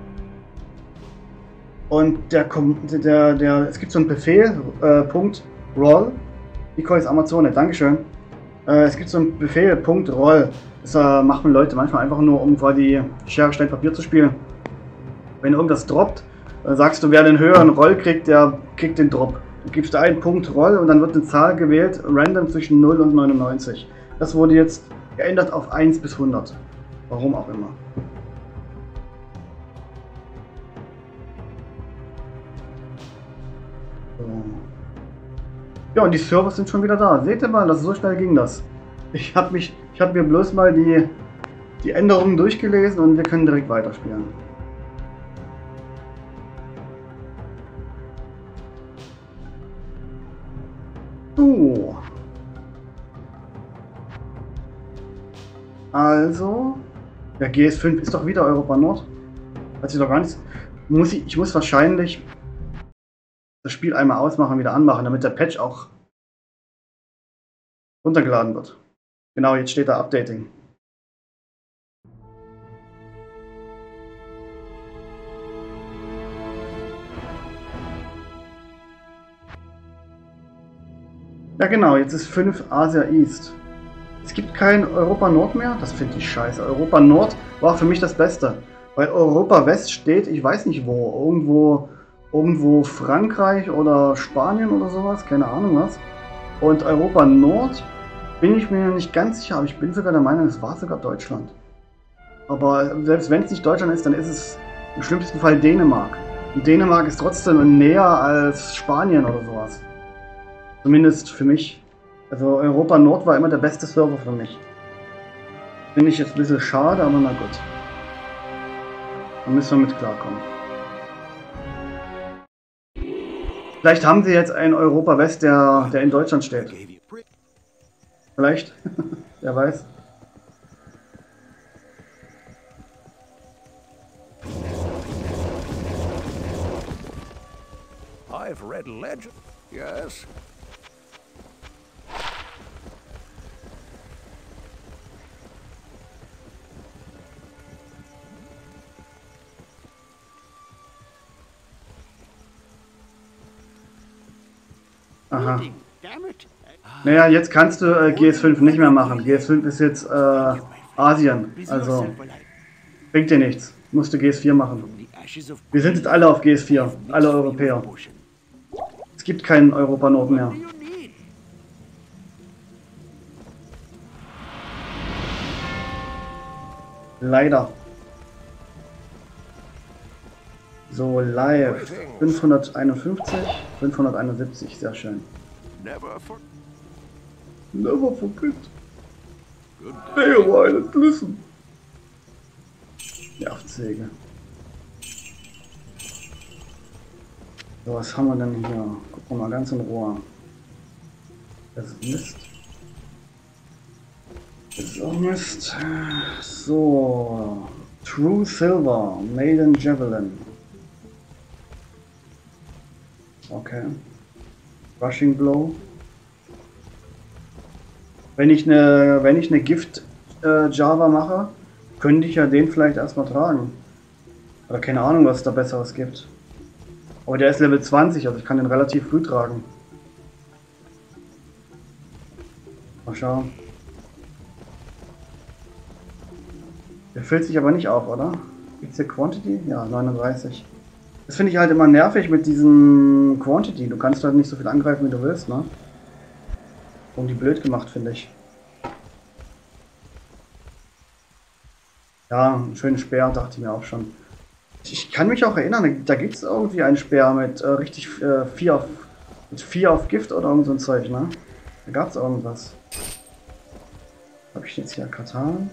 Und der, der, der, es gibt so einen Befehl, äh, Punkt Roll. Decoy ist Amazone, Dankeschön. Äh, es gibt so einen Befehl, Punkt Roll. Das äh, machen Leute manchmal einfach nur, um quasi Schere, Stein, Papier zu spielen. Wenn irgendwas droppt, äh, sagst du, wer den höheren Roll kriegt, der kriegt den Drop. Du gibst da einen Punkt Roll und dann wird eine Zahl gewählt, random zwischen null und neunundneunzig. Das wurde jetzt geändert auf eins bis hundert. Warum auch immer. Ja, und die Servers sind schon wieder da. Seht ihr mal, das so schnell ging das. Ich habe mich, ich habe mir bloß mal die, die Änderungen durchgelesen und wir können direkt weiterspielen. So. Also, der G S fünf ist doch wieder Europa Nord. Hat sich doch gar nichts. Muss ich, ich muss wahrscheinlich das Spiel einmal ausmachen und wieder anmachen, damit der Patch auch runtergeladen wird. Genau, jetzt steht da Updating. Ja genau, jetzt ist fünf Asia East. Es gibt kein Europa Nord mehr? Das finde ich scheiße. Europa Nord war für mich das Beste. Weil Europa West steht, ich weiß nicht wo, irgendwo, irgendwo Frankreich oder Spanien oder sowas, keine Ahnung was. Und Europa Nord bin ich mir nicht ganz sicher, aber ich bin sogar der Meinung, es war sogar Deutschland. Aber selbst wenn es nicht Deutschland ist, dann ist es im schlimmsten Fall Dänemark. Und Dänemark ist trotzdem näher als Spanien oder sowas. Zumindest für mich. Also Europa Nord war immer der beste Server für mich. Finde ich jetzt ein bisschen schade, aber na gut. Da müssen wir mit klarkommen. Vielleicht haben sie jetzt einen Europa West, der, der in Deutschland steht. Vielleicht. Wer weiß. I've read legend. Yes. Aha. Naja, jetzt kannst du äh, G S fünf nicht mehr machen. G S fünf ist jetzt äh, Asien. Also bringt dir nichts. Musst du G S vier machen. Wir sind jetzt alle auf G S vier. Alle Europäer. Es gibt keinen Europa Nord mehr. Leider. So, live. fünfhunderteinundfünfzig, fünfhunderteinundsiebzig, sehr schön. Never for Never forget. Stay a while and listen. Die Aufzäge. So, was haben wir denn hier? Gucken wir mal ganz in Ruhe. Das ist Mist. Das ist auch Mist. So. True Silver, Maiden Javelin. Okay. Rushing Blow. Wenn ich eine, wenn ich eine Gift äh, Java mache, könnte ich ja den vielleicht erstmal tragen. Oder keine Ahnung, was es da Besseres gibt. Aber der ist Level zwanzig, also ich kann den relativ früh tragen. Mal schauen. Der füllt sich aber nicht auf, oder? Gibt es hier Quantity? Ja, neununddreißig. Das finde ich halt immer nervig mit diesem Quantity. Du kannst halt nicht so viel angreifen, wie du willst, ne? Und die blöd gemacht, finde ich. Ja, einen schönen Speer, dachte ich mir auch schon. Ich kann mich auch erinnern, da gibt es irgendwie einen Speer mit äh, richtig äh, vier auf, mit vier auf Gift oder irgend so ein Zeug, ne? Da gab es irgendwas. Habe ich jetzt hier Katan?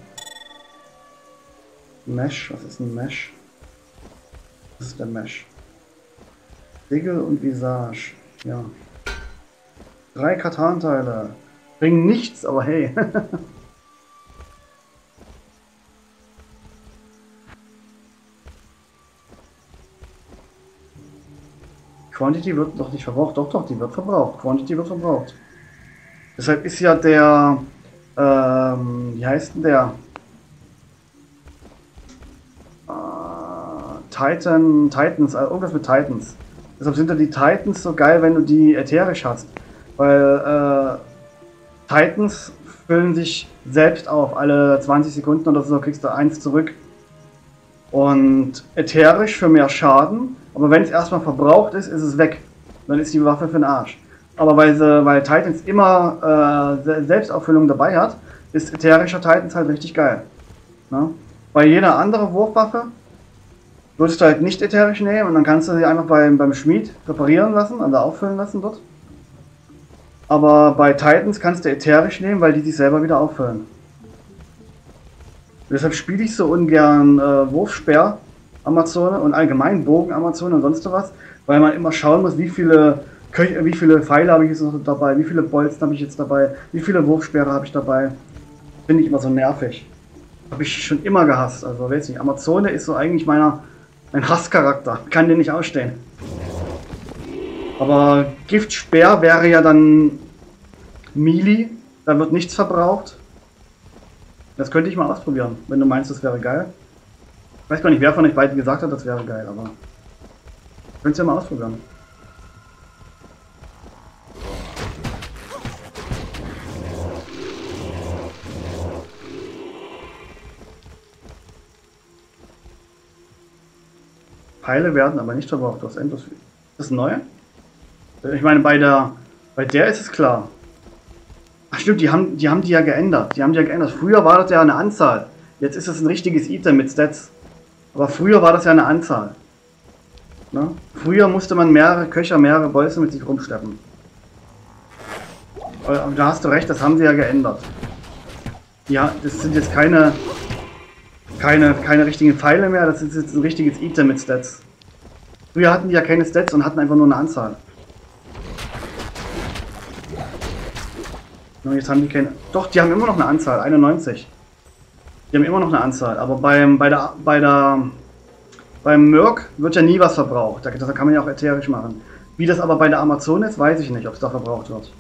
Mesh, was ist ein Mesh? Das ist der Mesh. Sigel und Visage, ja. Drei Katan-Teile. Bringen nichts, aber hey. Quantity wird doch nicht verbraucht. Doch, doch, die wird verbraucht. Quantity wird verbraucht. Deshalb ist ja der, ähm, wie heißt denn der? Äh, Titan, Titans, also irgendwas mit Titans. Deshalb sind ja die Titans so geil, wenn du die ätherisch hast. Weil, äh, Titans füllen sich selbst auf. Alle zwanzig Sekunden oder so kriegst du eins zurück. Und ätherisch für mehr Schaden. Aber wenn es erstmal verbraucht ist, ist es weg. Dann ist die Waffe für den Arsch. Aber weil, sie, weil Titans immer äh, Selbstauffüllung dabei hat, ist ätherischer Titans halt richtig geil. Ne? Bei jeder anderen Wurfwaffe würdest du halt nicht ätherisch nehmen und dann kannst du sie einfach beim, beim Schmied reparieren lassen, also auffüllen lassen dort. Aber bei Titans kannst du ätherisch nehmen, weil die sich selber wieder auffüllen. Deshalb spiele ich so ungern äh, Wurfspeer Amazone und allgemein Bogen Amazone und sonst was, weil man immer schauen muss, wie viele Köch wie viele Pfeile habe ich jetzt noch dabei, wie viele Bolzen habe ich jetzt dabei, wie viele Wurfspeere habe ich dabei. Finde ich immer so nervig. Habe ich schon immer gehasst. Also weiß nicht, Amazone ist so eigentlich meiner Ein Hasscharakter. Kann den nicht ausstehen. Aber Giftspeer wäre ja dann Melee. Da wird nichts verbraucht. Das könnte ich mal ausprobieren, wenn du meinst, das wäre geil. Ich weiß gar nicht, wer von euch beiden gesagt hat, das wäre geil, aber ich könnte es ja mal ausprobieren. Pfeile werden aber nicht verbraucht, das Endlos. Das ist neu? Ich meine, bei der bei der ist es klar. Ach stimmt, die haben, die haben die ja geändert. Die haben die ja geändert. Früher war das ja eine Anzahl. Jetzt ist es ein richtiges Item mit Stats. Aber früher war das ja eine Anzahl. Ne? Früher musste man mehrere Köcher, mehrere Bolzen mit sich rumschleppen. Aber da hast du recht, das haben sie ja geändert. Ja, das sind jetzt keine, keine, keine richtigen Pfeile mehr, das ist jetzt ein richtiges Item mit Stats. Früher hatten die ja keine Stats und hatten einfach nur eine Anzahl. Und jetzt haben die keine. Doch, die haben immer noch eine Anzahl, einundneunzig. Die haben immer noch eine Anzahl, aber beim, bei der, bei der, beim Merc wird ja nie was verbraucht. Da, das kann man ja auch ätherisch machen. Wie das aber bei der Amazon ist, weiß ich nicht, ob es da verbraucht wird.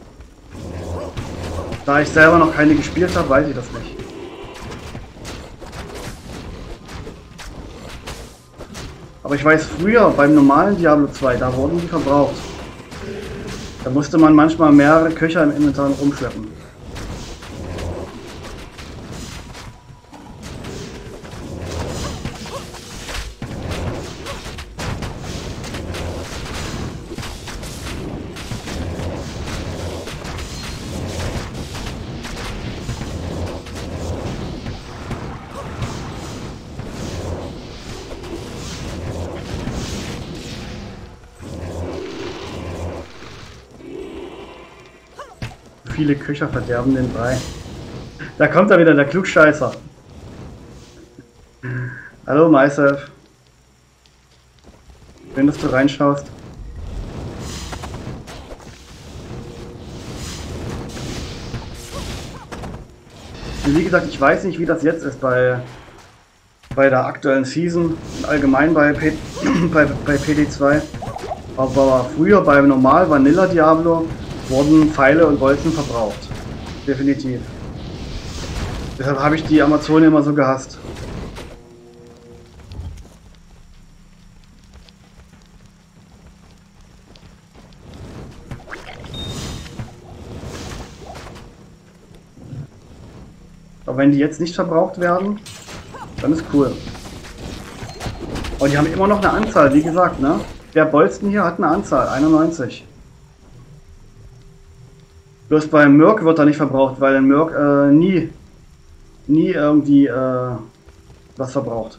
Da ich selber noch keine gespielt habe, weiß ich das nicht. Aber ich weiß, früher beim normalen Diablo zwei, da wurden die verbraucht. Da musste man manchmal mehrere Köcher im Inventar rumschleppen. Viele Köcher verderben den Brei. Da kommt er wieder, der Klugscheißer. Hallo myself. Schön, dass du reinschaust. Wie gesagt, ich weiß nicht, wie das jetzt ist bei, bei der aktuellen Season und allgemein bei, P bei, bei P D zwei. Aber früher beim Normal Vanilla Diablo wurden Pfeile und Bolzen verbraucht. Definitiv. Deshalb habe ich die Amazone immer so gehasst. Aber wenn die jetzt nicht verbraucht werden, dann ist cool. Und die haben immer noch eine Anzahl, wie gesagt, ne? Der Bolzen hier hat eine Anzahl, einundneunzig. Bloß beim Merc wird er nicht verbraucht, weil ein Merc äh, nie, nie irgendwie äh, was verbraucht.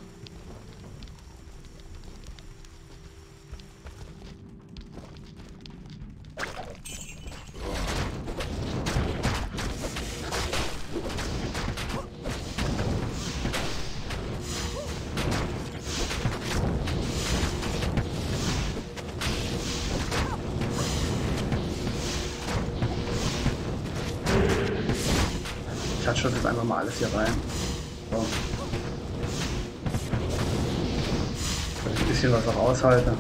Ich hatte jetzt einfach mal alles hier rein. So. Dass ich ein bisschen was auch aushalte.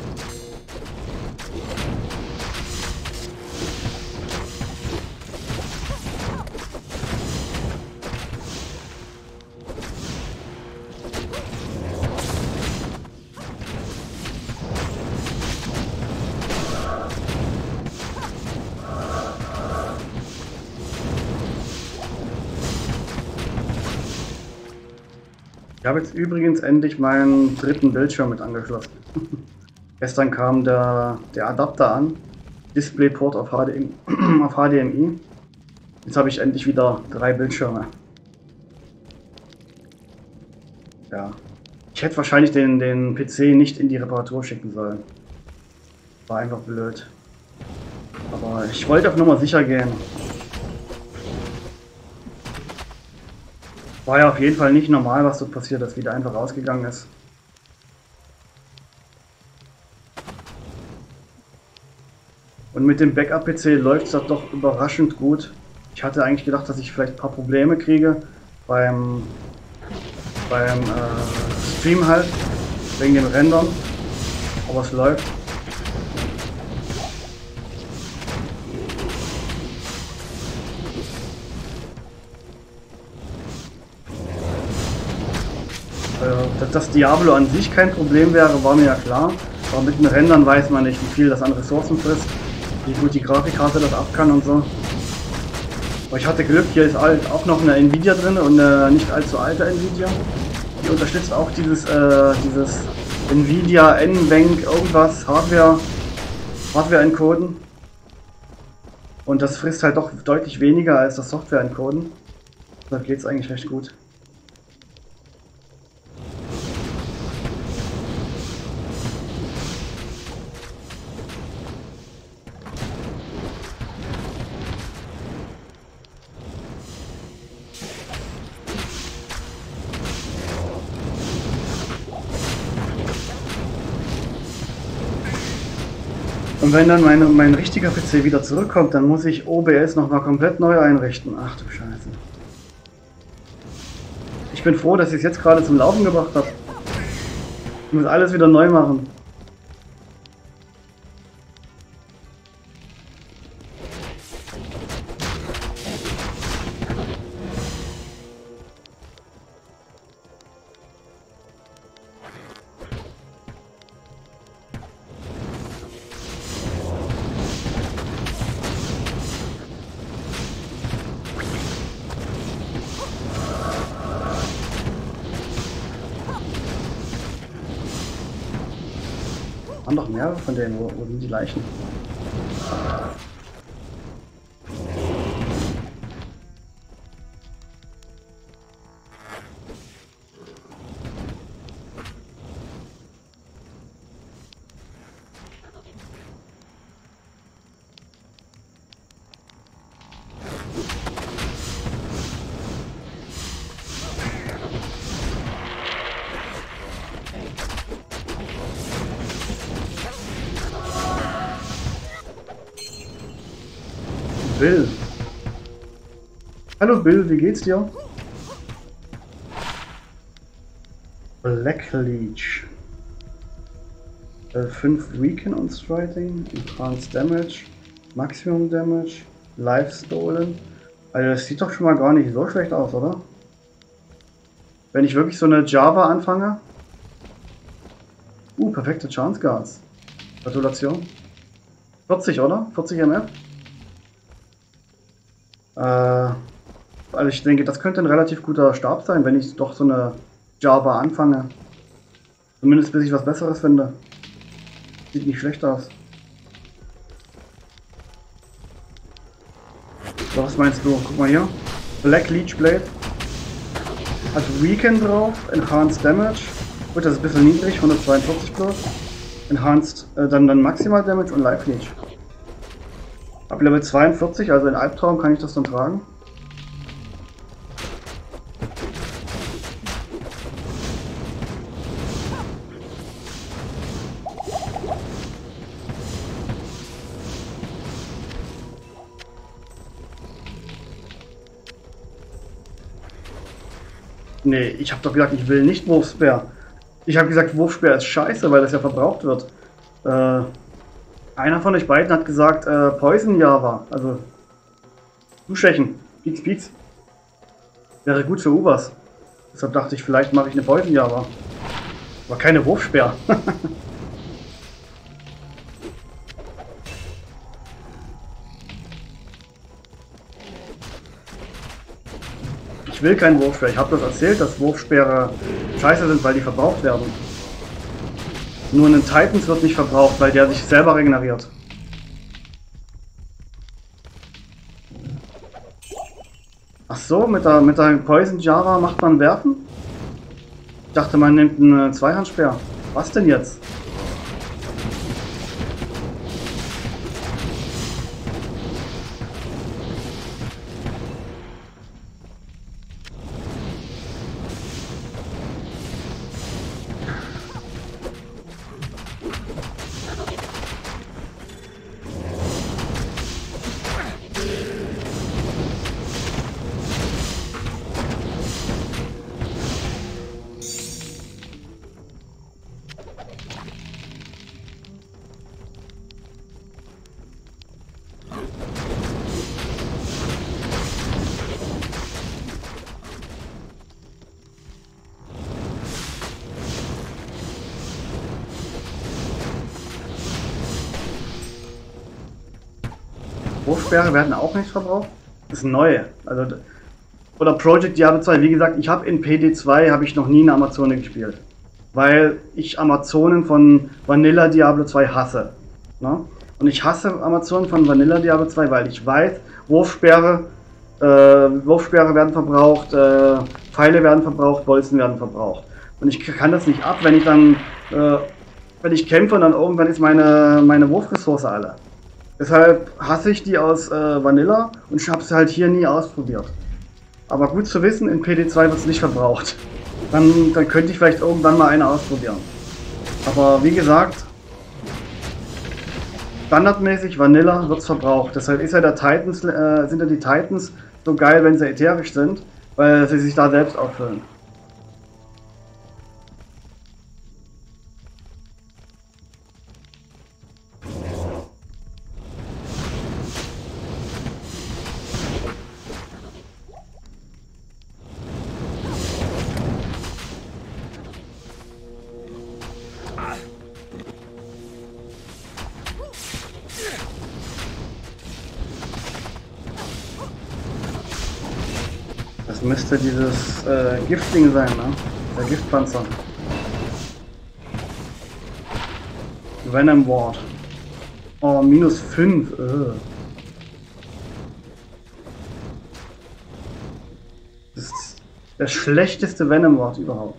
Ich habe jetzt übrigens endlich meinen dritten Bildschirm mit angeschlossen. Gestern kam der, der Adapter an, Displayport auf H D M, auf H D M I. Jetzt habe ich endlich wieder drei Bildschirme. Ja, ich hätte wahrscheinlich den, den P C nicht in die Reparatur schicken sollen. War einfach blöd. Aber ich wollte auf Nummer sicher gehen. War ja auf jeden Fall nicht normal, was so passiert ist, wie der einfach rausgegangen ist. Und mit dem Backup-P C läuft es doch überraschend gut. Ich hatte eigentlich gedacht, dass ich vielleicht ein paar Probleme kriege beim, beim äh, Stream halt. wegen dem Rendern. Aber es läuft. Äh, dass Diablo an sich kein Problem wäre, war mir ja klar. Aber mit den Rendern weiß man nicht, wie viel das an Ressourcen frisst, wie gut die Grafikkarte das ab kann und so. Aber ich hatte Glück, hier ist auch noch eine Nvidia drin und eine nicht allzu alte Nvidia. Die unterstützt auch dieses, äh, dieses Nvidia N-Bank irgendwas Hardware, Hardware encoden. Und das frisst halt doch deutlich weniger als das Software encoden. Da geht es eigentlich recht gut. Und wenn dann meine, mein richtiger P C wieder zurückkommt, dann muss ich O B S nochmal komplett neu einrichten. Ach du Scheiße. Ich bin froh, dass ich es jetzt gerade zum Laufen gebracht habe. Ich muss alles wieder neu machen. Waren doch mehrere von denen, wo, wo sind die Leichen? Bill. Hallo Bill, wie geht's dir? Black Leech. fünf Weaken on Striking, Enhanced Damage, Maximum Damage, Life Stolen. Also das sieht doch schon mal gar nicht so schlecht aus, oder? Wenn ich wirklich so eine Java anfange. Uh, perfekte Chance Guards. Gratulation. vierzig, oder? vierzig M F? Äh, also ich denke, das könnte ein relativ guter Stab sein, wenn ich doch so eine Java anfange. Zumindest bis ich was Besseres finde. Sieht nicht schlecht aus. So, was meinst du? Guck mal hier. Black Leech Blade. Hat Weaken drauf, Enhanced Damage. Gut, das ist ein bisschen niedrig, hundertzweiundvierzig bloß. Enhanced, äh, dann, dann Maximal Damage und Life Leech. Ab Level zweiundvierzig, also in Albtraum, kann ich das dann tragen. Nee, ich habe doch gesagt, ich will nicht Wurfspeer. Ich habe gesagt, Wurfspeer ist scheiße, weil das ja verbraucht wird. Äh... Einer von euch beiden hat gesagt, äh, Poison Java, also Zustechen, Pieks, Pieks, wäre gut für Ubers. Deshalb dachte ich, vielleicht mache ich eine Poison Java. Aber keine Wurfspeer. Ich will keinen Wurfspeer. Ich habe das erzählt, dass Wurfspeere scheiße sind, weil die verbraucht werden. Nur ein Titans wird nicht verbraucht, weil der sich selber regeneriert. Ach so, mit der, mit der Poison Java macht man Werfen? Ich dachte, man nimmt einen Zweihandspeer. Was denn jetzt? Wurfsperre werden auch nicht verbraucht. Das ist neu. Also, oder Project Diablo zwei. Wie gesagt, ich habe in P D zwei habe ich noch nie eine Amazone gespielt. Weil ich Amazonen von Vanilla Diablo zwei hasse. Ne? Und ich hasse Amazonen von Vanilla Diablo zwei, weil ich weiß, Wurfsperre, äh, Wurfsperre werden verbraucht, äh, Pfeile werden verbraucht, Bolzen werden verbraucht. Und ich kann das nicht ab, wenn ich dann, äh, wenn ich kämpfe und dann irgendwann ist meine, meine Wurfressource alle. Deshalb hasse ich die aus äh, Vanilla und ich habe sie halt hier nie ausprobiert. Aber gut zu wissen, in P D zwei wird es nicht verbraucht. Dann, dann könnte ich vielleicht irgendwann mal eine ausprobieren. Aber wie gesagt, standardmäßig Vanilla wird es verbraucht. Deshalb ist ja der Titans, äh, sind ja die Titans so geil, wenn sie ätherisch sind, weil sie sich da selbst auffüllen. Das müsste dieses äh, Giftding sein, ne? Der Giftpanzer. Venom Ward. Oh, minus fünf. Äh. Das ist der schlechteste Venom Ward überhaupt.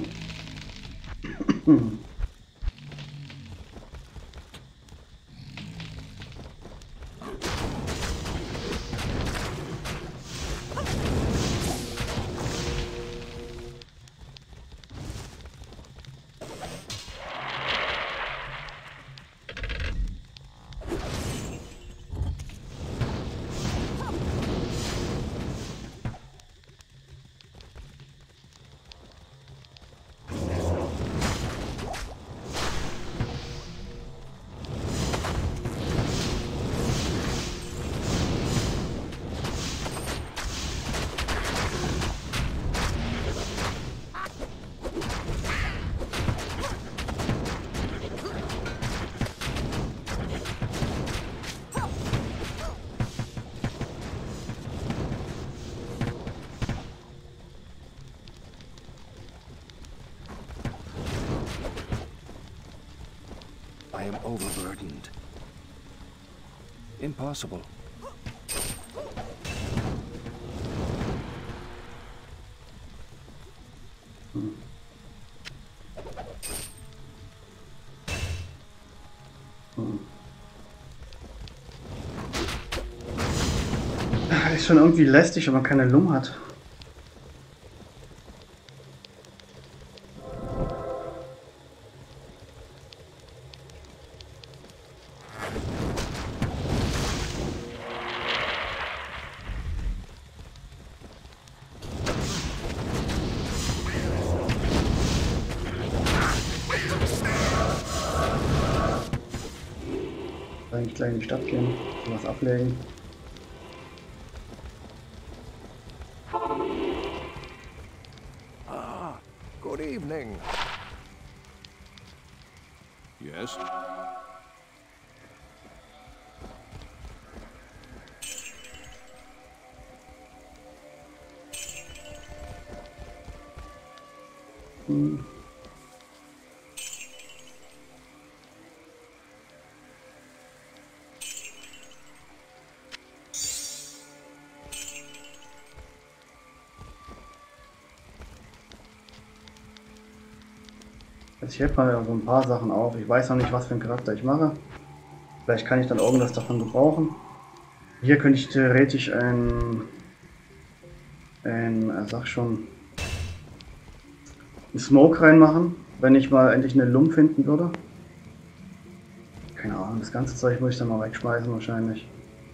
I am overburdened. Impossible. Ist schon irgendwie lästig, wenn man keine Lungen hat. Eigentlich gleich in die Stadt gehen, was ablegen. Ah, good evening. Yes? Hm. Ich heb mal so ein paar Sachen auf. Ich weiß noch nicht, was für einen Charakter ich mache. Vielleicht kann ich dann irgendwas davon gebrauchen. Hier könnte ich theoretisch ein, ein, äh, sag schon, einen Smoke reinmachen, wenn ich mal endlich eine Lum finden würde. Keine Ahnung, das ganze Zeug muss ich dann mal wegschmeißen wahrscheinlich.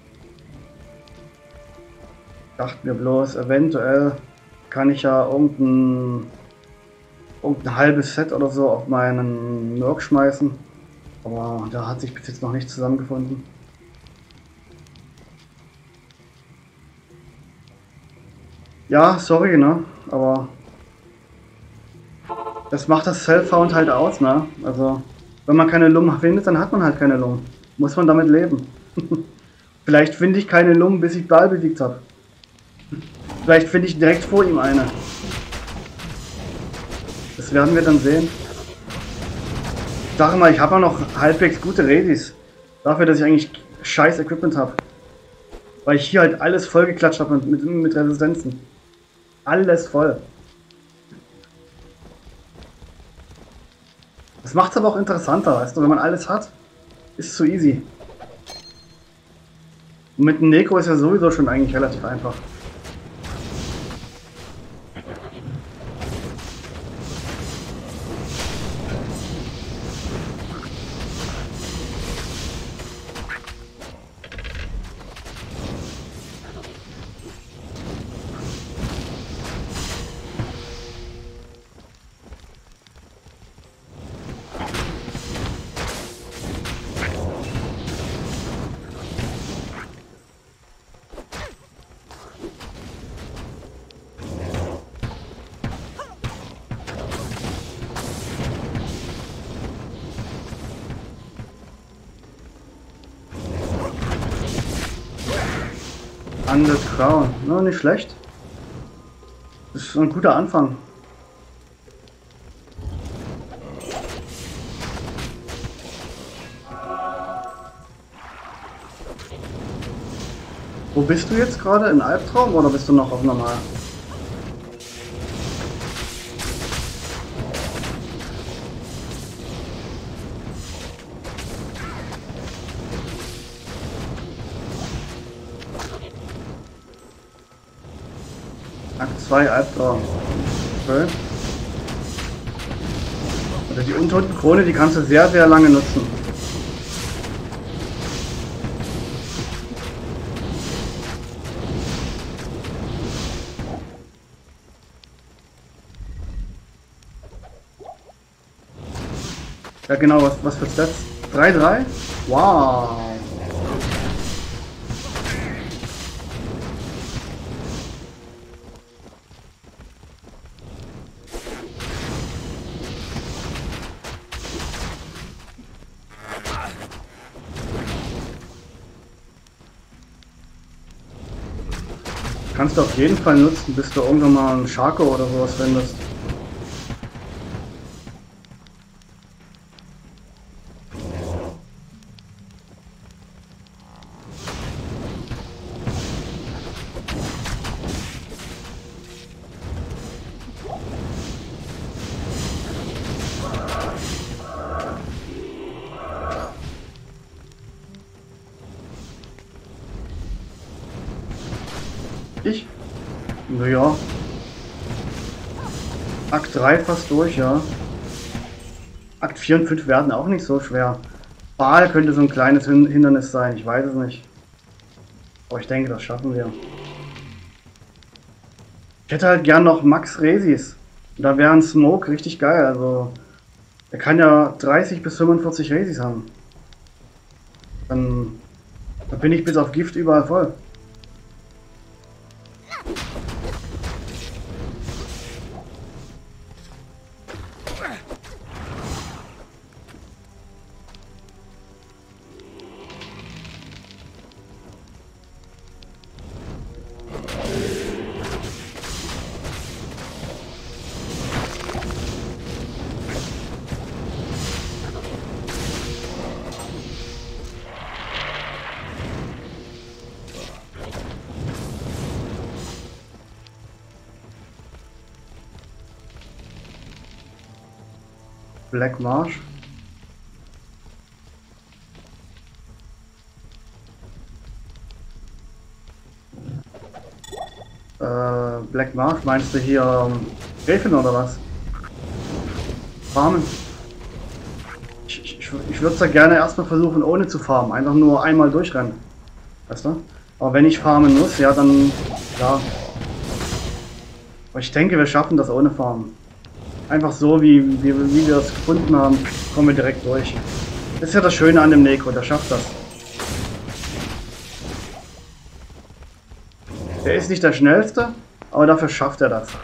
Ich dachte mir bloß, eventuell kann ich ja irgendein ein halbes Set oder so auf meinen Merc schmeißen, aber da hat sich bis jetzt noch nicht zusammengefunden. Ja, sorry, ne, aber das macht das Self-Found halt aus, ne, also wenn man keine Lungen findet, dann hat man halt keine Lungen, muss man damit leben. Vielleicht finde ich keine Lumpen, bis ich Ball besiegt habe. Vielleicht finde ich direkt vor ihm eine. Das werden wir dann sehen. Ich sage mal, ich habe ja noch halbwegs gute Resis. Dafür, dass ich eigentlich scheiß Equipment habe. Weil ich hier halt alles vollgeklatscht habe mit, mit, mit Resistenzen. Alles voll. Das macht es aber auch interessanter, weißt du, wenn man alles hat, ist zu easy. Und mit dem Neko ist ja sowieso schon eigentlich relativ einfach. Undead Crown. No, nicht schlecht. Das ist ein guter Anfang. Wo bist du jetzt gerade? In Albtraum oder bist du noch auf normal? Akt zwei Albtraum. Okay. Also die Untotenkrone, die kannst du sehr, sehr lange nutzen. Ja genau, was, was für Stats? drei drei? Wow! Kannst du auf jeden Fall nutzen, bis du irgendwann mal einen Schako oder sowas findest. Ich? Naja. Akt drei fast durch, ja. Akt vier und fünf werden auch nicht so schwer. Baal könnte so ein kleines Hindernis sein, ich weiß es nicht. Aber ich denke, das schaffen wir. Ich hätte halt gern noch Max Resis. Da wäre ein Smoke richtig geil, also... Er kann ja dreißig bis fünfundvierzig Resis haben. Dann, dann bin ich bis auf Gift überall voll. Black Marsh. Äh, Black Marsh, meinst du hier ähm, Gräfin oder was? Farmen? Ich, ich, ich würde es ja gerne erstmal versuchen ohne zu farmen, einfach nur einmal durchrennen. Weißt du? Aber wenn ich farmen muss, ja dann, ja. Aber ich denke, wir schaffen das ohne Farmen. Einfach so, wie, wie, wie wir es gefunden haben, kommen wir direkt durch. Das ist ja das Schöne an dem Neko, der schafft das. Der ist nicht der Schnellste, aber dafür schafft er das.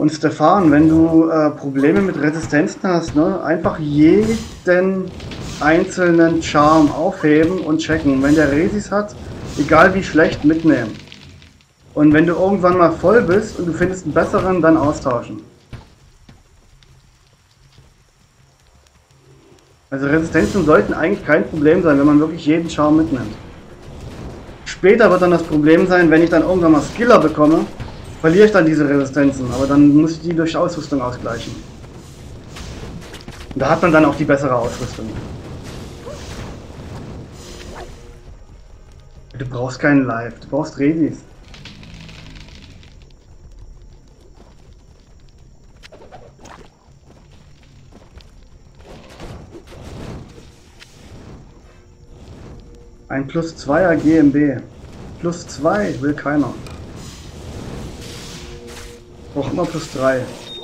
Und Stefan, wenn du äh, Probleme mit Resistenzen hast, ne, einfach jeden einzelnen Charme aufheben und checken. Wenn der Resis hat, egal wie schlecht, mitnehmen. Und wenn du irgendwann mal voll bist und du findest einen besseren, dann austauschen. Also Resistenzen sollten eigentlich kein Problem sein, wenn man wirklich jeden Charme mitnimmt. Später wird dann das Problem sein, wenn ich dann irgendwann mal Skiller bekomme, verliere ich dann diese Resistenzen, aber dann muss ich die durch Ausrüstung ausgleichen. Und da hat man dann auch die bessere Ausrüstung. Du brauchst keinen Live, du brauchst Resis. Ein plus zweier G M B. Plus zwei will keiner. Braucht immer plus drei.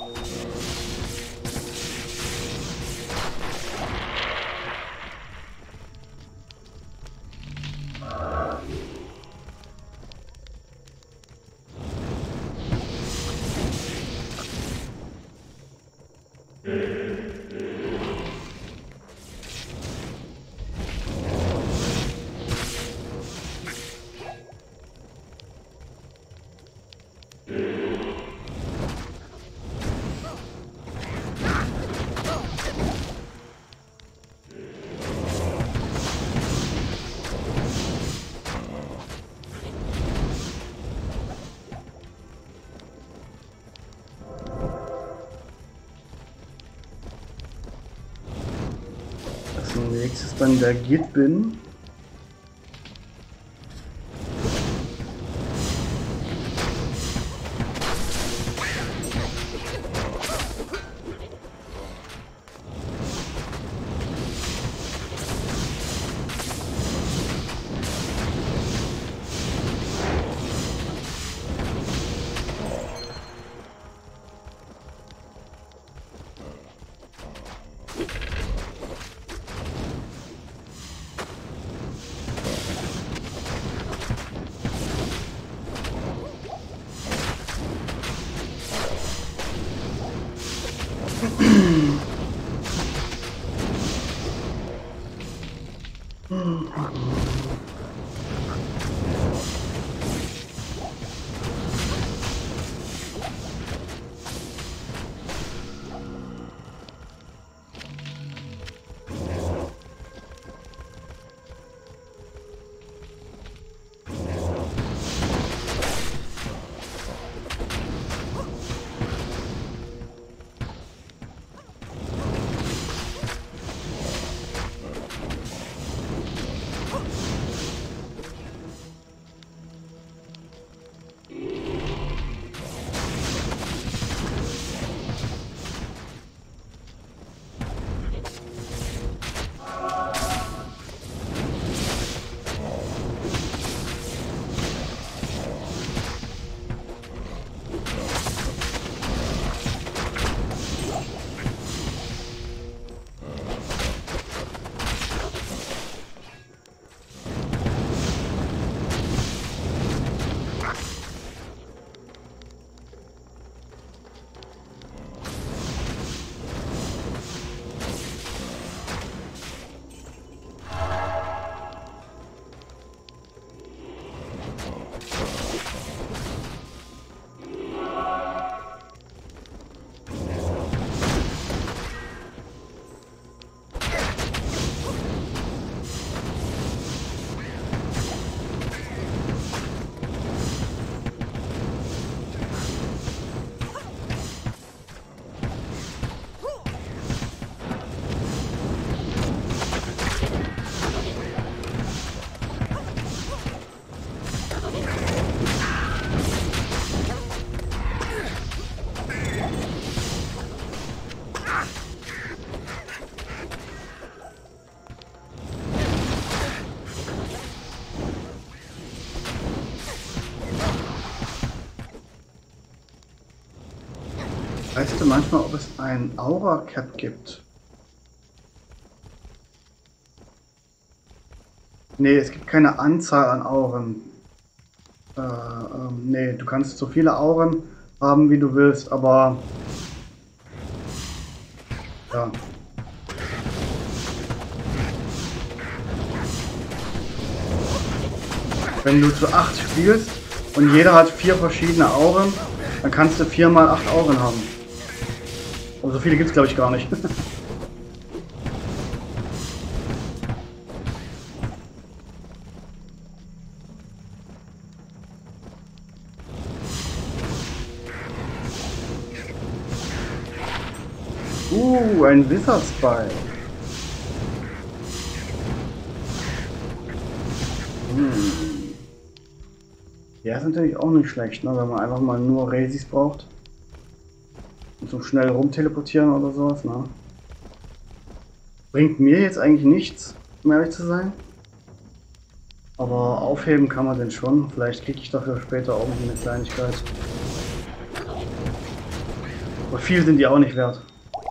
Als nächstes dann der Git-Bin. Weißt du manchmal, ob es ein Aura-Cap gibt? Nee, es gibt keine Anzahl an Auren. Äh, ähm, nee, du kannst so viele Auren haben, wie du willst, aber ja. Wenn du zu acht spielst und jeder hat vier verschiedene Auren, dann kannst du vier mal acht Auren haben. Aber so viele gibt es, glaube ich, gar nicht. uh, ein Wizardspy. Hm. Der ist natürlich auch nicht schlecht, ne? Wenn man einfach mal nur Resis braucht. Und so schnell rumteleportieren oder sowas, ne? Bringt mir jetzt eigentlich nichts, um ehrlich zu sein. Aber aufheben kann man den schon. Vielleicht kriege ich dafür später auch noch eine Kleinigkeit. Aber viel sind die auch nicht wert.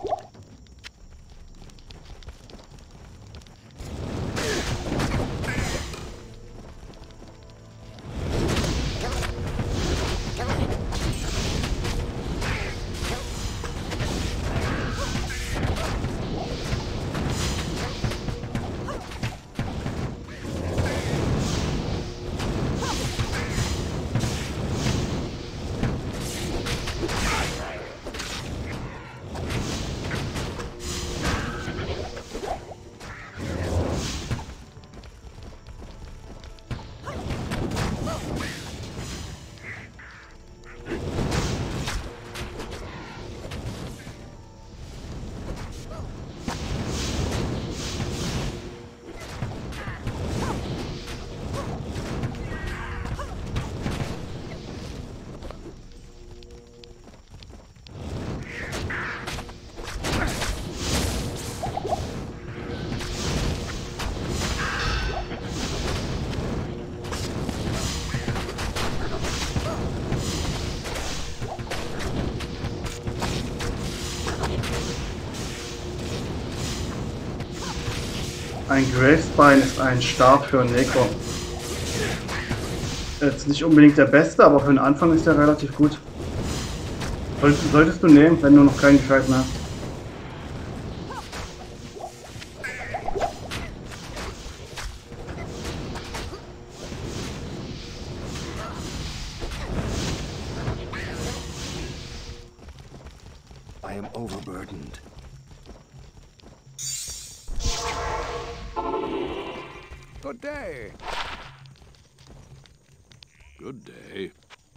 Ein Gravespine ist ein Stab für einen Necro. Jetzt nicht unbedingt der beste, aber für den Anfang ist der relativ gut. Solltest, solltest du nehmen, wenn du noch keinen Gescheiten hast. I am overburdened. Good day. Good day.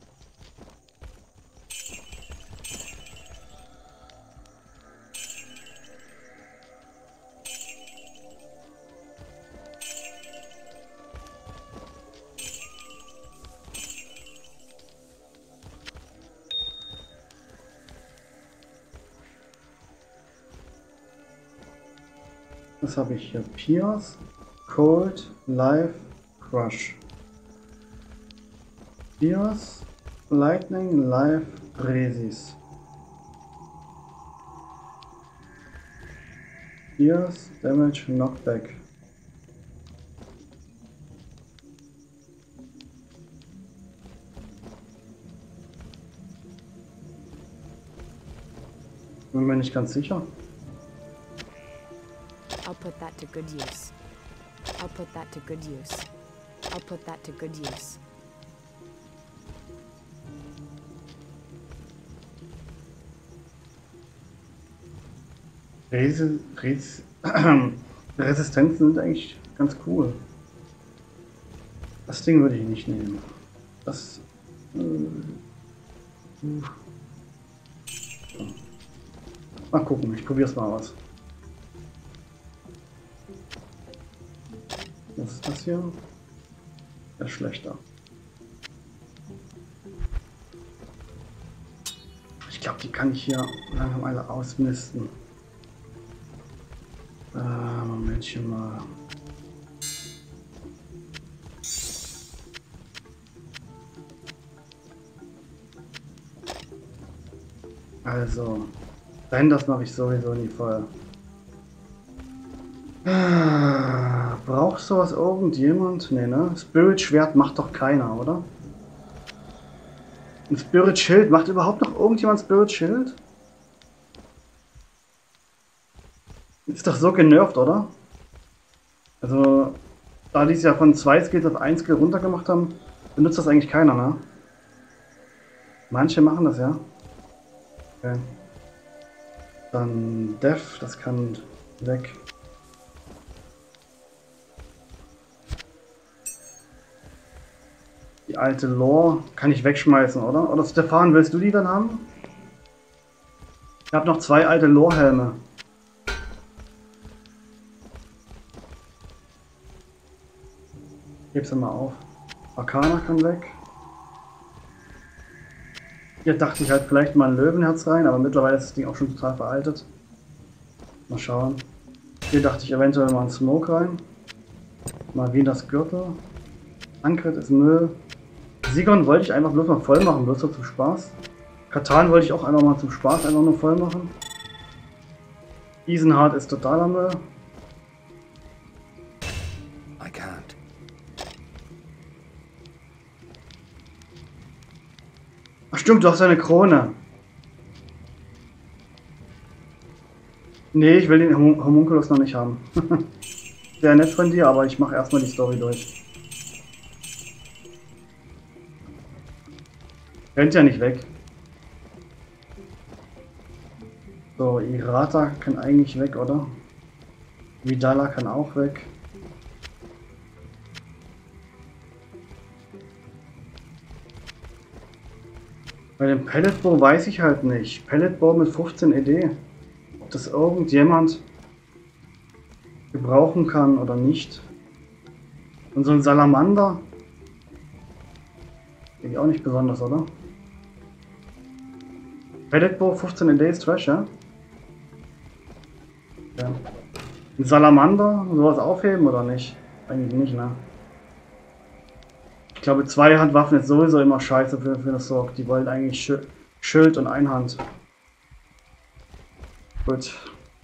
Was habe ich hier? Pierce, Cold, Life, Crush. Pierce, Lightning, Life, Resis. Pierce, Damage, Knockback. Bin mir nicht ganz sicher. I'll put that to good use. I'll put that to good use. I'll put that to good use. Resi Res Resistenzen sind eigentlich ganz cool. Das Ding würde ich nicht nehmen. Das. Äh, uh. Mal gucken, ich probiere es mal aus. Was ist das hier? Das ist schlechter. Ich glaube, die kann ich hier langsam alle ausmisten. Äh, Momentchen mal. Also, nein, das mache ich sowieso nie voll. Ah, braucht sowas irgendjemand? Nee, ne? Spirit Schwert macht doch keiner, oder? Ein Spirit Schild. Macht überhaupt noch irgendjemand Spirit Schild? Ist doch so genervt, oder? Also, da die es ja von zwei Skills auf ein Skill runter gemacht haben, benutzt das eigentlich keiner, ne? Manche machen das ja. Okay. Dann Def, das kann weg. Die alte Lore kann ich wegschmeißen, oder? Oder Stefan, willst du die dann haben? Ich habe noch zwei alte Lore-Helme. Heb sie mal auf. Arcana kann weg. Hier dachte ich halt vielleicht mal ein Löwenherz rein, aber mittlerweile ist das Ding auch schon total veraltet. Mal schauen. Hier dachte ich eventuell mal ein Smoke rein. Mal wie das Gürtel. Ankret ist Müll. Sigon wollte ich einfach bloß mal voll machen, bloß so zum Spaß. Katan wollte ich auch einfach mal zum Spaß einfach nur voll machen. Isenhard ist totaler Müll. I can't. Ach stimmt, du hast eine Krone. Nee, ich will den Hom Homunculus noch nicht haben. Sehr nett von dir, aber ich mache erstmal die Story durch. Rennt ja nicht weg. So, Irata kann eigentlich weg, oder? Vidala kann auch weg. Bei dem Pelletbow weiß ich halt nicht. Pelletbow mit fünfzehn E D. Ob das irgendjemand gebrauchen kann oder nicht. Und so ein Salamander. Finde ich auch nicht besonders, oder? Pelletbow fünfzehn E D ist Trash, ja? Ja. Ein Salamander, sowas aufheben oder nicht? Eigentlich nicht, ne? Ich glaube, Zweihandwaffen ist sowieso immer scheiße für, für das Sorg. Die wollen eigentlich Sch Schild und Einhand. Gut.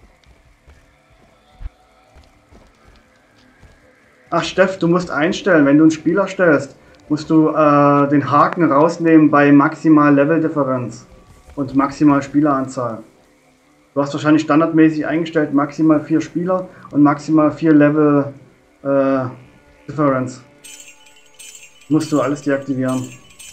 Ach, Steff, du musst einstellen, wenn du einen Spieler stellst, musst du äh, den Haken rausnehmen bei maximal Leveldifferenz und maximal Spieleranzahl. Du hast wahrscheinlich standardmäßig eingestellt maximal vier Spieler und maximal vier Level äh, Difference. Musst du alles deaktivieren.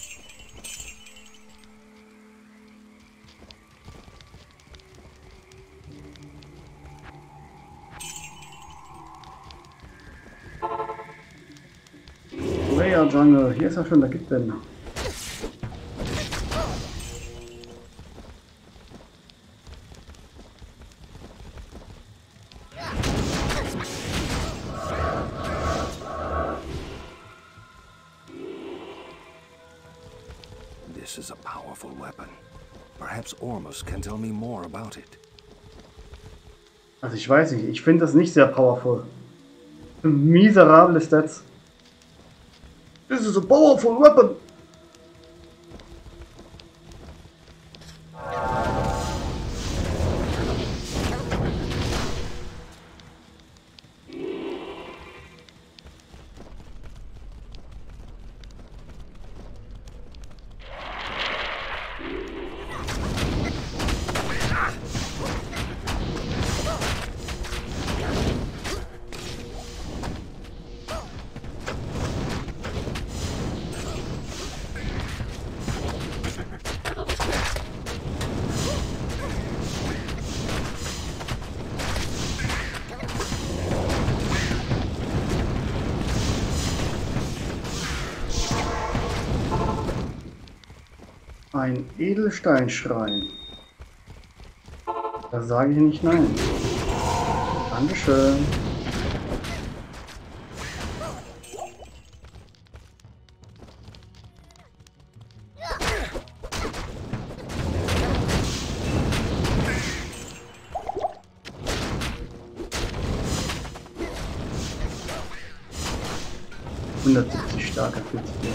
Raya Jungle, hier ist ja schon der Gitben. This is a powerful weapon. Perhaps Ormus can tell me more about it. Also ich weiß nicht, ich finde das nicht sehr powerful. Miserable Stats. This is a powerful weapon. Ein Edelsteinschrein. Da sage ich nicht nein. Dankeschön. hundertsiebzig starker vierzig.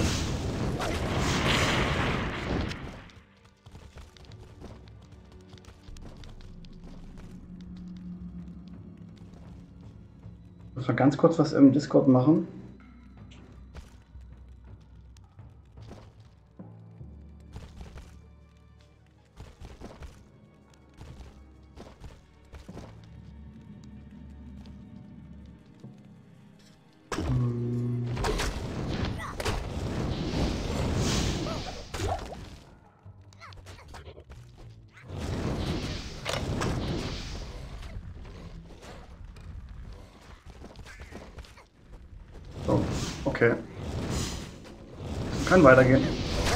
Ich muss mal ganz kurz was im Discord machen. So, okay. Kann weitergehen.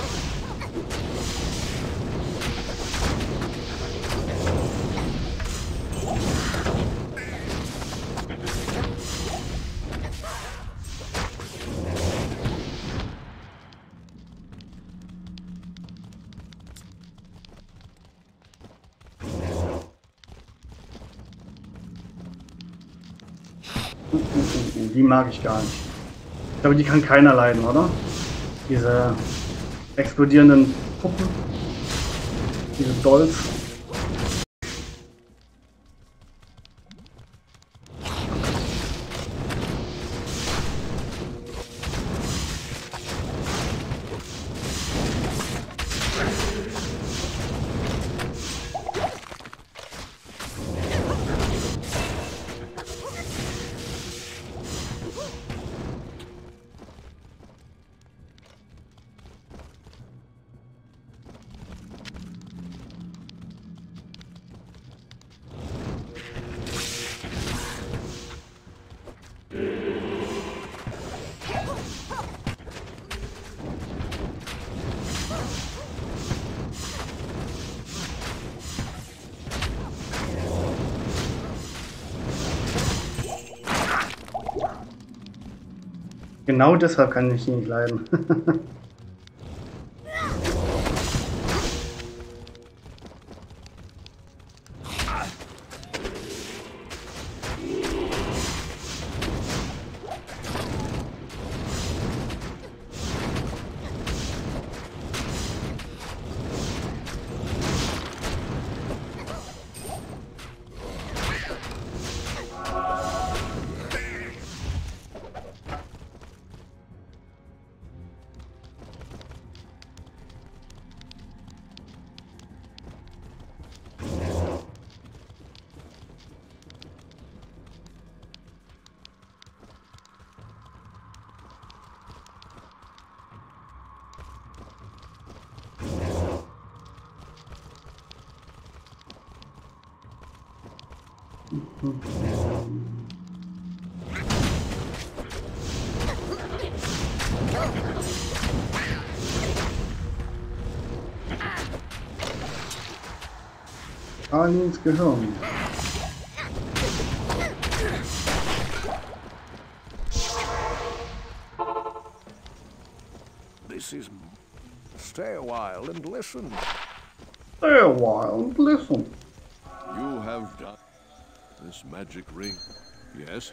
Die mag ich gar nicht. Ich glaube, die kann keiner leiden, oder? Diese explodierenden Puppen. Diese Dolls. Genau deshalb kann ich ihn nicht leiden. Charlie ins Gehirn. This is... Stay a while and listen. Stay a while and listen. You have done... This magic ring. Yes?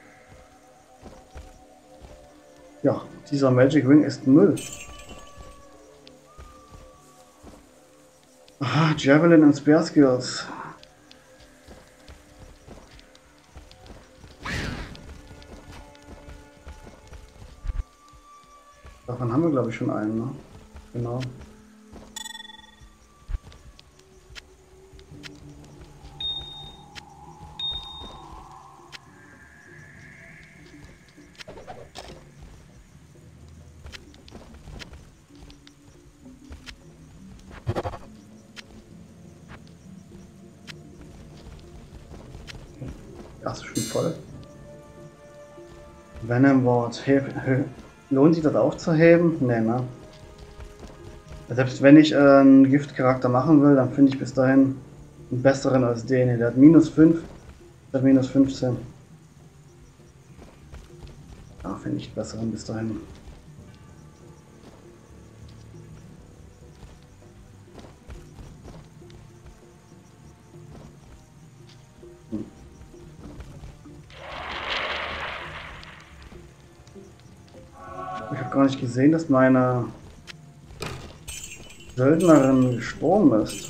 Ja, dieser Magic Ring ist Müll. Aha, Javelin und Spear Skills. Davon haben wir, glaube ich, schon einen, ne? Genau. Das ist schon voll. Venom Ward. Lohnt sich das aufzuheben? Nee, ne? Selbst wenn ich äh, einen Giftcharakter machen will, dann finde ich bis dahin einen besseren als den hier. Der hat minus fünf, der hat minus fünfzehn. Da finde ich einen besseren bis dahin. Ich habe gar nicht gesehen, dass meine Söldnerin gestorben ist.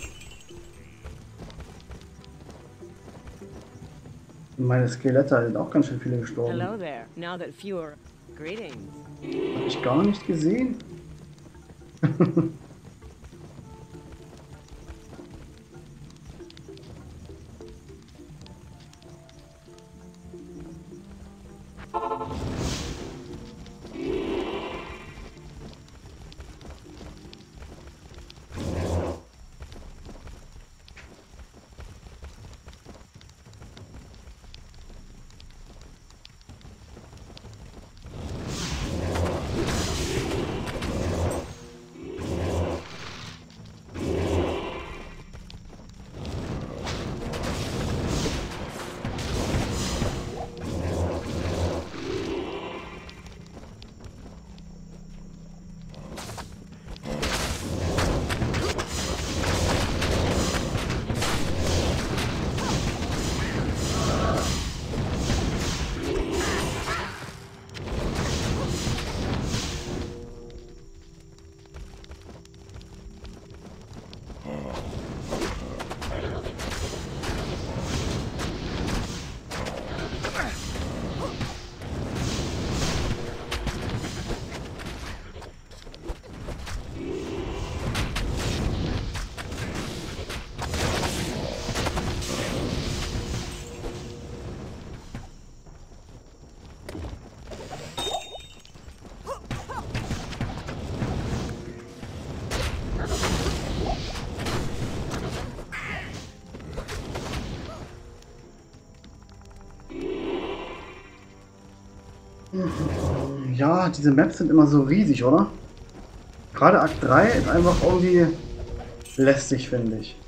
Und meine Skelette sind auch ganz schön viele gestorben. Hello there. Now that fewer greetings. Habe ich gar nicht gesehen. Ja, diese Maps sind immer so riesig, oder? Gerade Akt drei ist einfach irgendwie lästig, finde ich.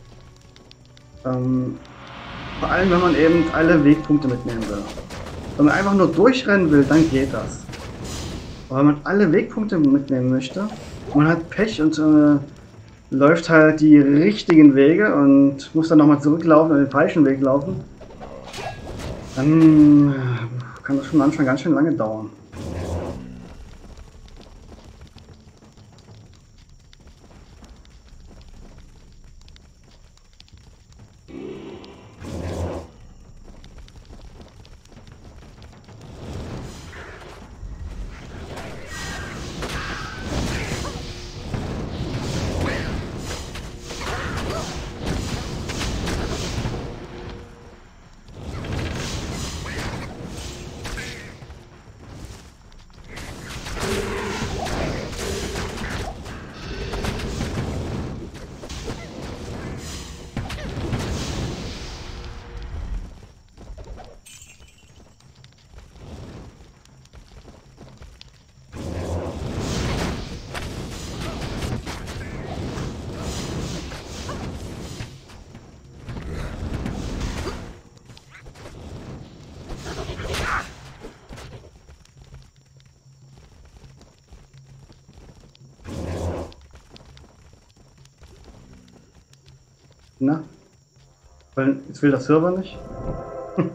Ähm, vor allem, wenn man eben alle Wegpunkte mitnehmen will. Wenn man einfach nur durchrennen will, dann geht das. Aber wenn man alle Wegpunkte mitnehmen möchte, man hat Pech und äh, läuft halt die richtigen Wege und muss dann nochmal zurücklaufen und den falschen Weg laufen, dann äh, kann das schon am Anfang ganz schön lange dauern. Na? Weil jetzt will der Server nicht. Hm.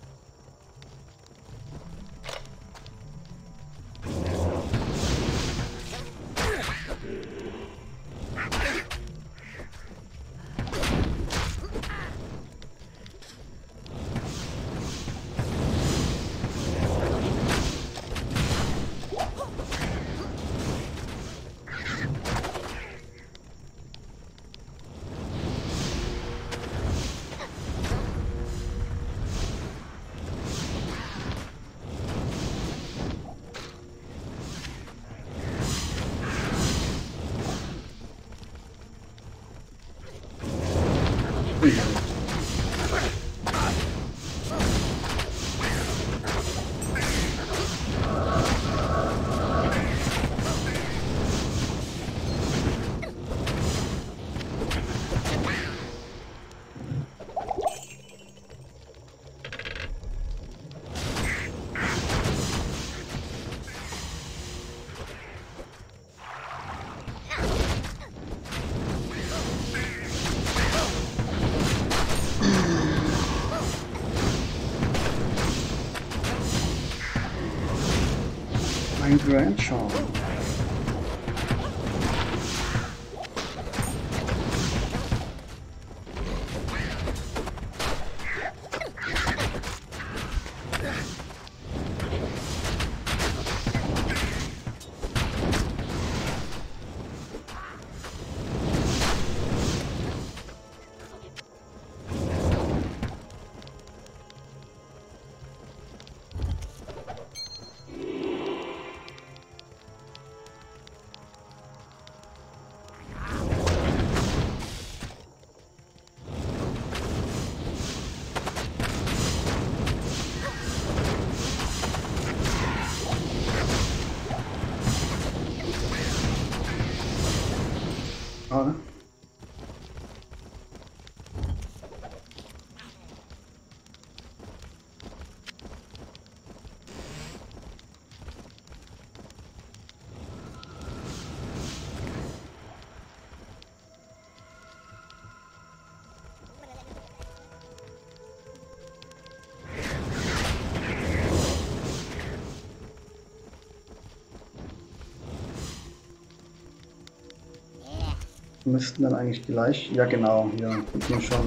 Ein Grandchild. Schade. Müssten dann eigentlich gleich. Ja genau, hier ja, schon.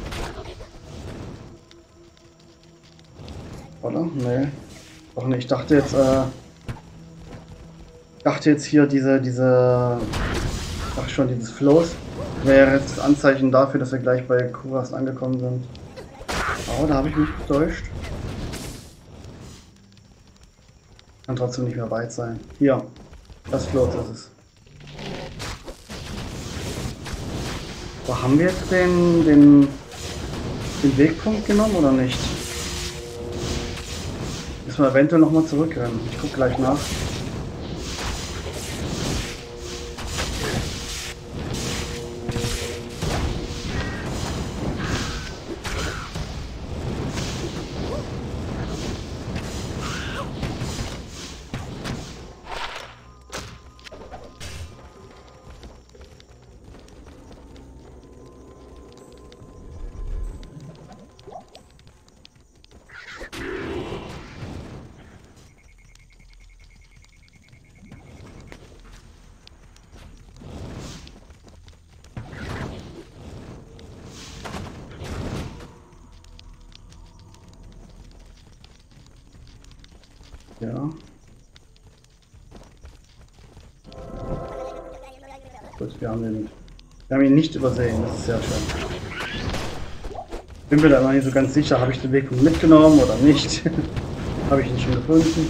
Oder? Nee. Doch nicht. Ich dachte jetzt, äh. dachte jetzt hier diese, diese. Ach schon, dieses Floß wäre jetzt das Anzeichen dafür, dass wir gleich bei Kuras angekommen sind. Aber da habe ich mich getäuscht. Kann trotzdem nicht mehr weit sein. Hier. Das Floß ist es. So, haben wir jetzt den, den, den Wegpunkt genommen oder nicht? Müssen wir eventuell nochmal zurückrennen. Ich guck gleich nach. Ja. Gut, wir haben den. Wir haben ihn nicht übersehen, das ist sehr schön. Bin mir da immer nicht so ganz sicher, habe ich den Weg mitgenommen oder nicht. Habe ich ihn schon gefunden.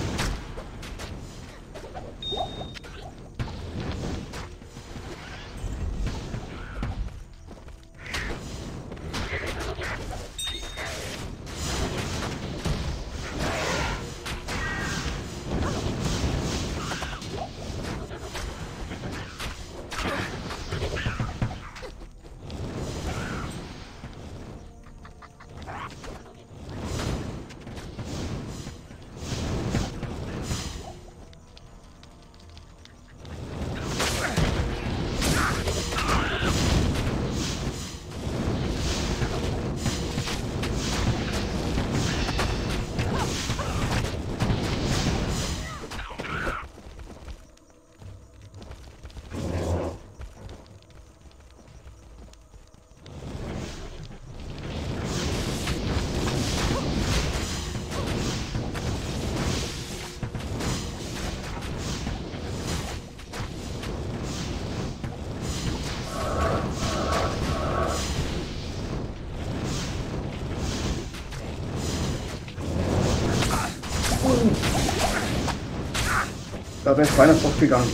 Da wäre ich beinahe drauf gegangen.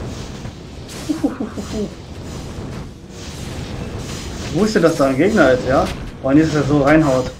Ich wusste, dass da ein Gegner ist, ja? Und jetzt ist er so reinhaut.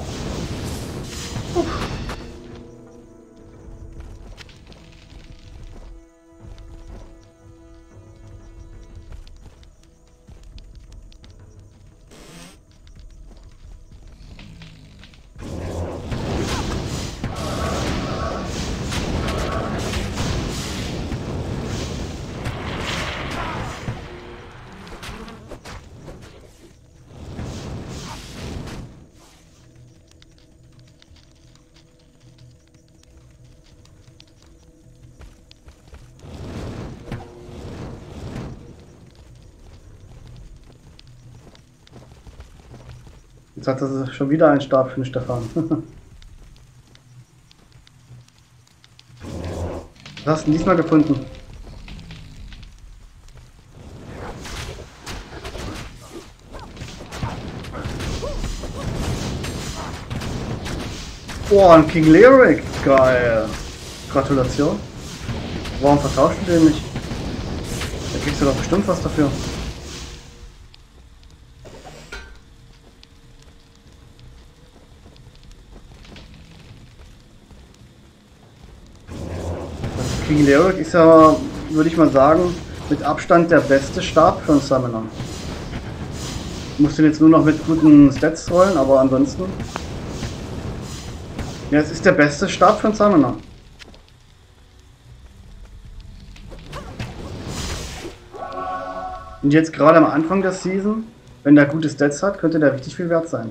Jetzt hat er schon wieder einen Stab für den Stefan. Was hast du denn diesmal gefunden? Oh, ein King Lyric. Geil. Gratulation. Warum vertauscht du den nicht? Da kriegst du doch bestimmt was dafür. King Lyric ist ja, würde ich mal sagen, mit Abstand der beste Stab für einen Summoner. Ich muss den jetzt nur noch mit guten Stats rollen, aber ansonsten. Ja, es ist der beste Stab für einen Summoner. Und jetzt gerade am Anfang der Season, wenn der gute Stats hat, könnte der richtig viel wert sein.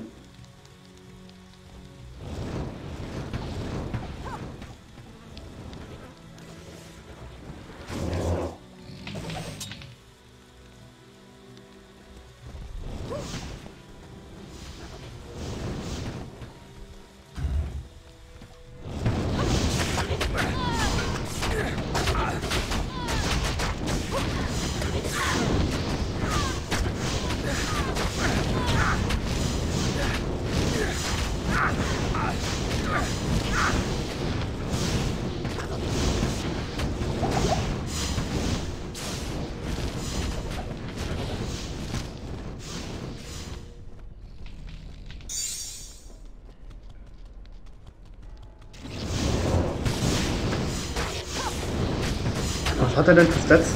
Was hat er denn für Stats?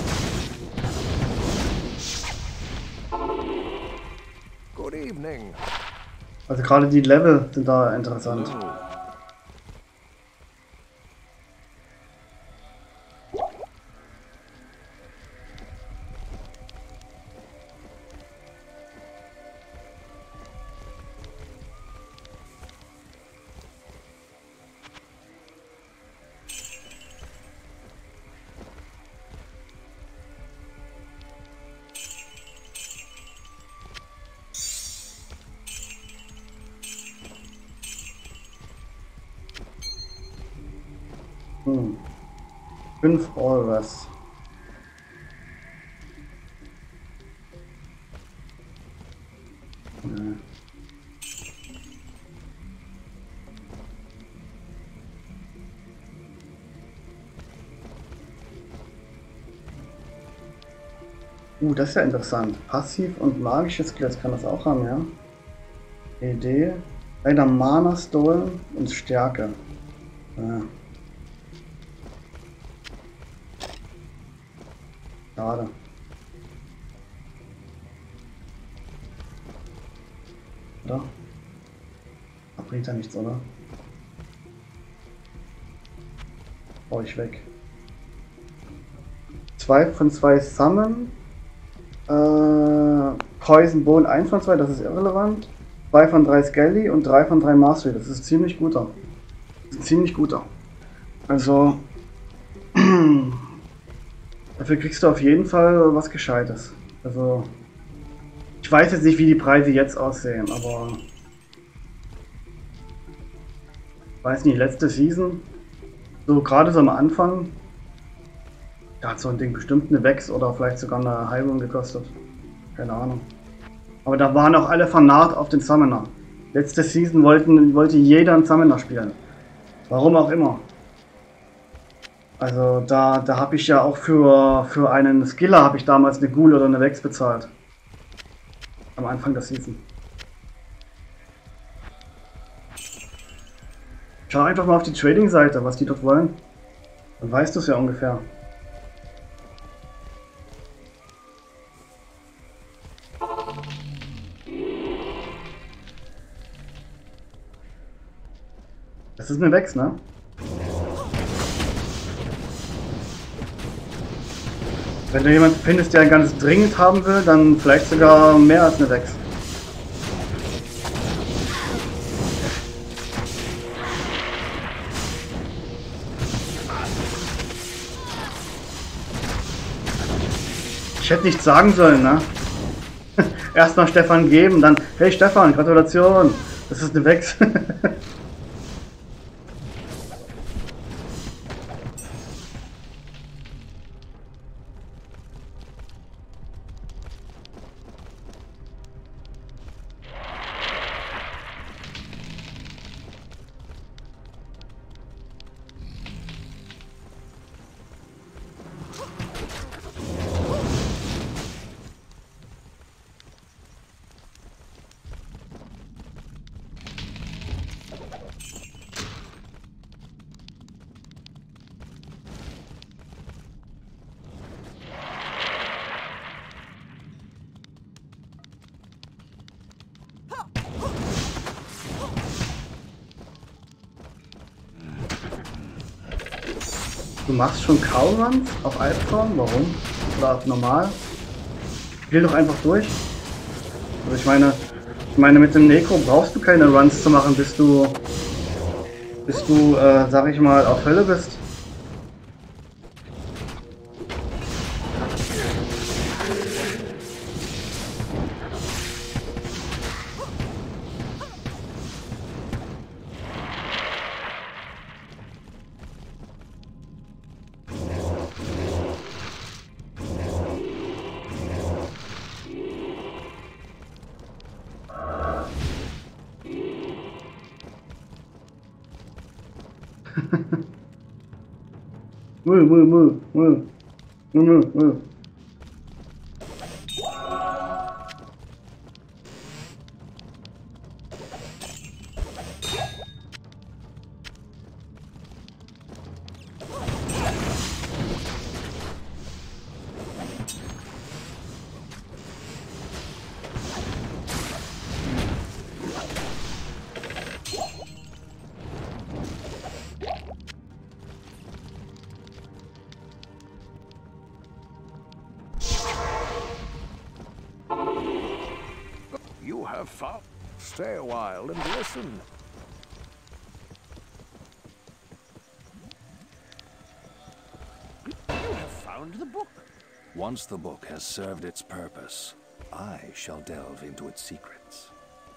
Good evening. Also gerade die Level sind da interessant. Hello. Hm. Fünf Auras. Nee. Uh, das ist ja interessant. Passiv und magisches Skills kann das auch haben, ja? E D. Leider Mana Stolen und Stärke. Ja. Schade. Oder? Da bringt ja nichts, oder? Hau ich weg. Zwei von zwei Summon. Äh, Poison Bone eins von zwei, das ist irrelevant. Zwei von drei Skelly und drei von drei Mastery, das ist ziemlich guter. Das ist ziemlich guter. Also. Dafür kriegst du auf jeden Fall was Gescheites. Also, ich weiß jetzt nicht, wie die Preise jetzt aussehen, aber ich weiß nicht, letzte Season, so gerade so am Anfang, da hat so ein Ding bestimmt eine Vex oder vielleicht sogar eine Heilung gekostet. Keine Ahnung. Aber da waren auch alle vernarrt auf den Summoner. Letzte Season wollten, wollte jeder einen Summoner spielen. Warum auch immer. Also da, da habe ich ja auch für, für einen Skiller habe ich damals eine Ghoul oder eine Vex bezahlt. Am Anfang der Season. Schau einfach mal auf die Trading-Seite, was die dort wollen. Dann weißt du es ja ungefähr. Das ist eine Vex, ne? Wenn du jemanden findest, der ganz dringend haben will, dann vielleicht sogar mehr als eine Vex. Ich hätte nichts sagen sollen, ne? Erstmal Stefan geben, dann, hey Stefan, Gratulation, das ist eine Vex. Du machst schon Cow-Runs auf Albtraum? Warum? Oder auf normal? Spiel doch einfach durch. Also ich meine, ich meine mit dem Necro brauchst du keine Runs zu machen, bis du, bis du, äh, sag ich mal, auf Hölle bist. Move, move, move, move, move, move. You have found. Stay a while and listen. You have found the book. Once the book has served its purpose, I shall delve into its secrets.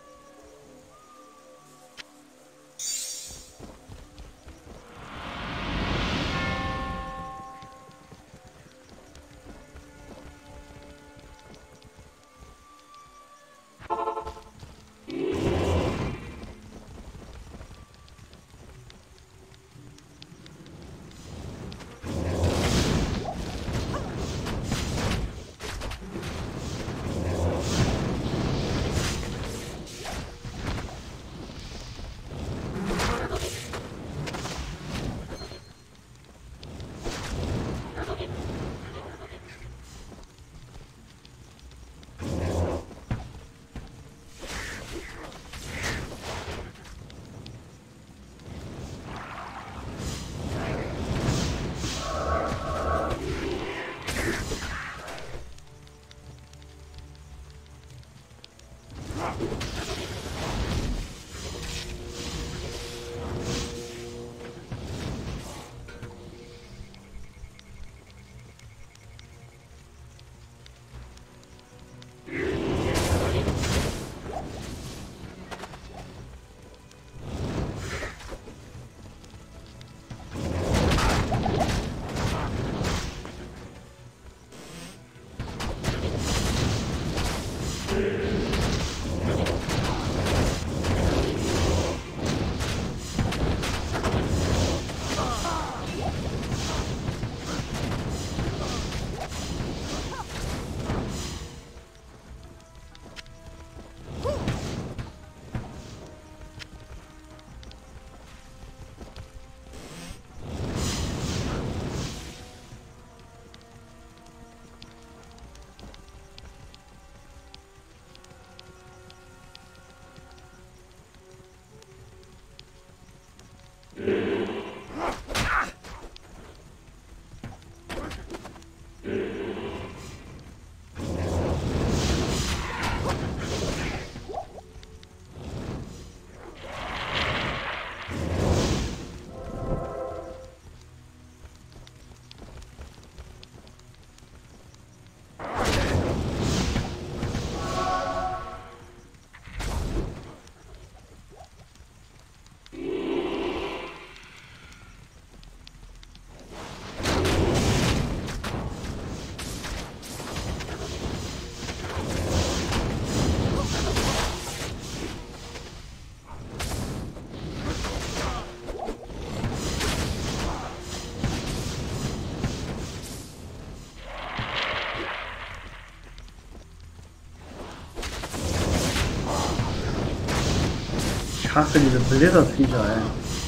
Ich hasse diese Blizzard-Viecher, ey.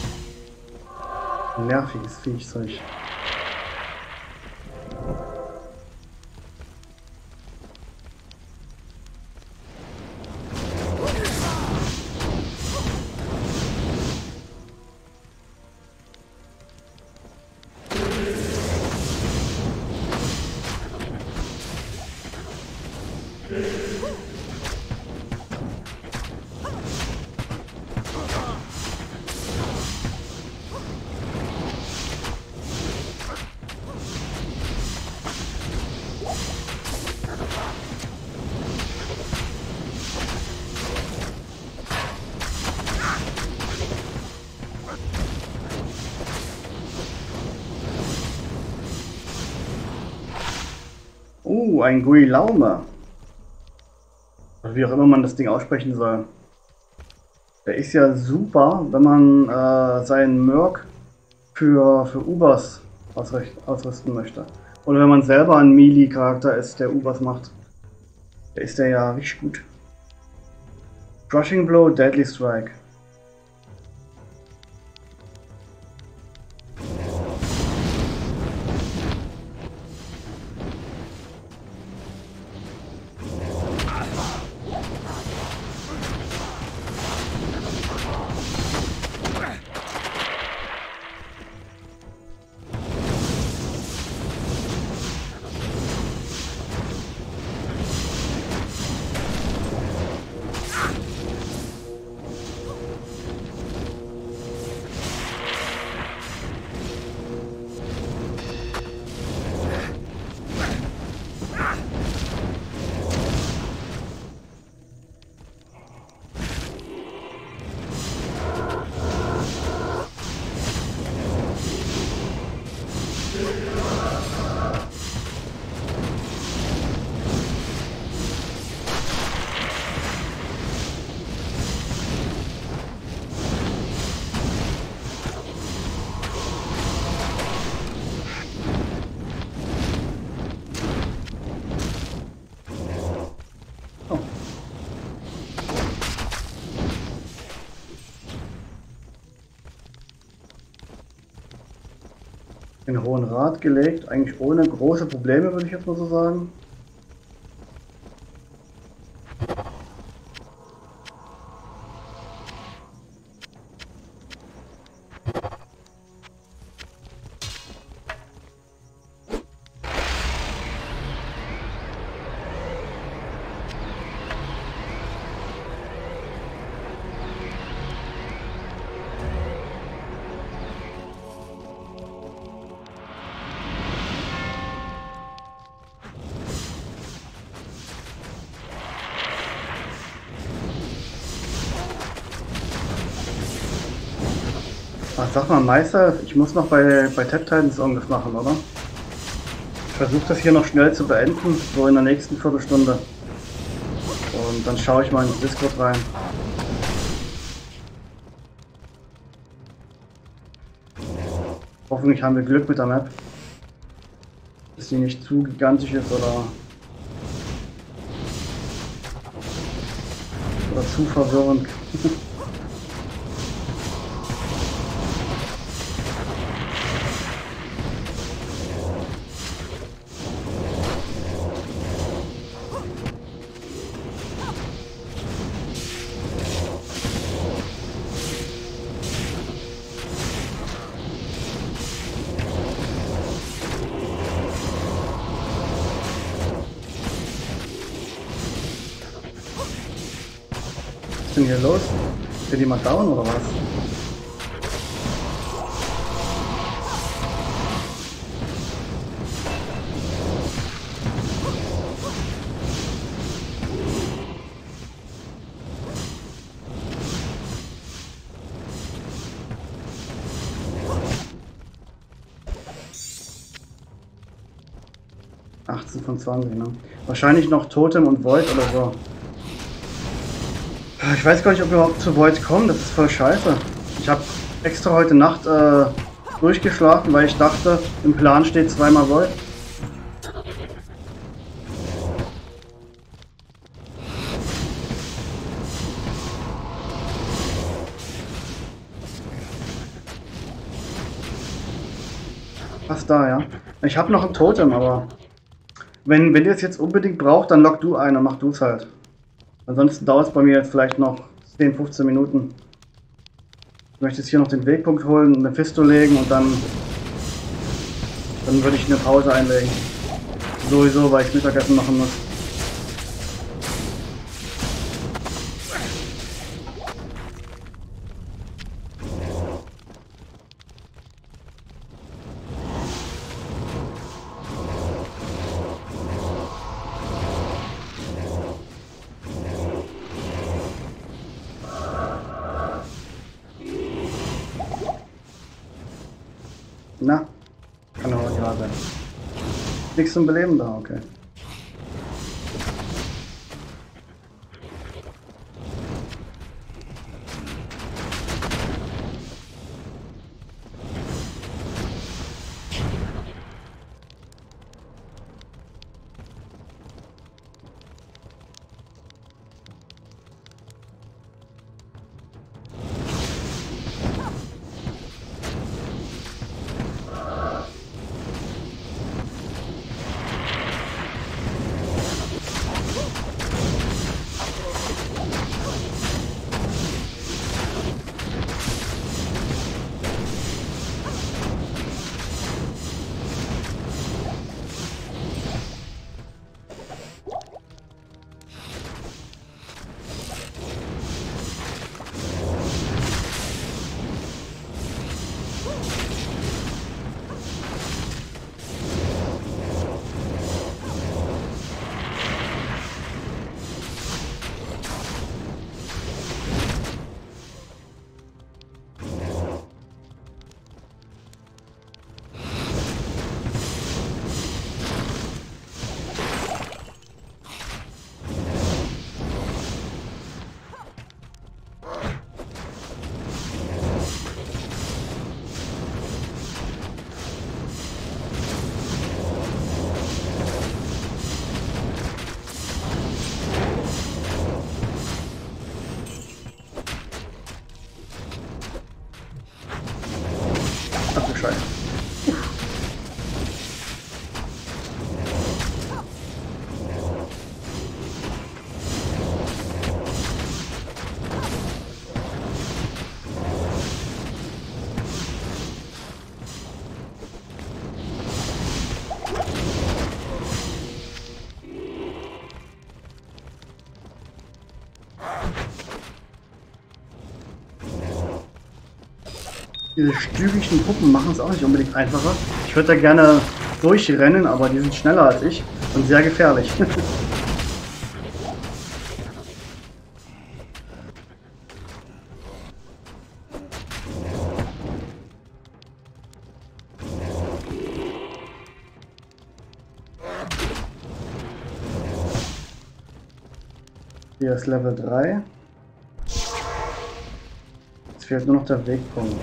Nerviges Viechzeug. Uh, ein Guilaume. Wie auch immer man das Ding aussprechen soll. Der ist ja super, wenn man äh, seinen Merc für, für Ubers ausrüsten möchte. Oder wenn man selber ein Melee-Charakter ist, der Ubers macht. Der ist der ja richtig gut. Crushing Blow, Deadly Strike. Den Hohen Rat gelegt, eigentlich ohne große Probleme, würde ich jetzt mal so sagen. Ach, sag mal, Meister, ich muss noch bei, bei Tap Titans irgendwas machen, oder? Ich versuche das hier noch schnell zu beenden, so in der nächsten Viertelstunde. Und dann schaue ich mal ins Discord rein. Hoffentlich haben wir Glück mit der Map. Dass sie nicht zu gigantisch ist oder, oder zu verwirrend. Was ist denn hier los? Ist hier jemand down oder was? achtzehn von zwanzig, ne? Wahrscheinlich noch Totem und Void oder so. Ich weiß gar nicht, ob wir überhaupt zu Void kommen, das ist voll scheiße. Ich habe extra heute Nacht äh, durchgeschlafen, weil ich dachte, im Plan steht zweimal Void. Fast da, ja. Ich habe noch ein Totem, aber wenn, wenn ihr es jetzt unbedingt braucht, dann lock du ein und mach du es halt. Ansonsten dauert es bei mir jetzt vielleicht noch zehn, fünfzehn Minuten. Ich möchte jetzt hier noch den Wegpunkt holen, eine Fisto legen und dann, dann würde ich eine Pause einlegen. Sowieso, weil ich Mittagessen machen muss. Na, kann aber nicht wahr sein. Nichts zum Beleben da, okay. Diese stübigen Puppen machen es auch nicht unbedingt einfacher. Ich würde da gerne durchrennen, aber die sind schneller als ich und sehr gefährlich. Hier ist Level drei. Jetzt fehlt nur noch der Wegpunkt.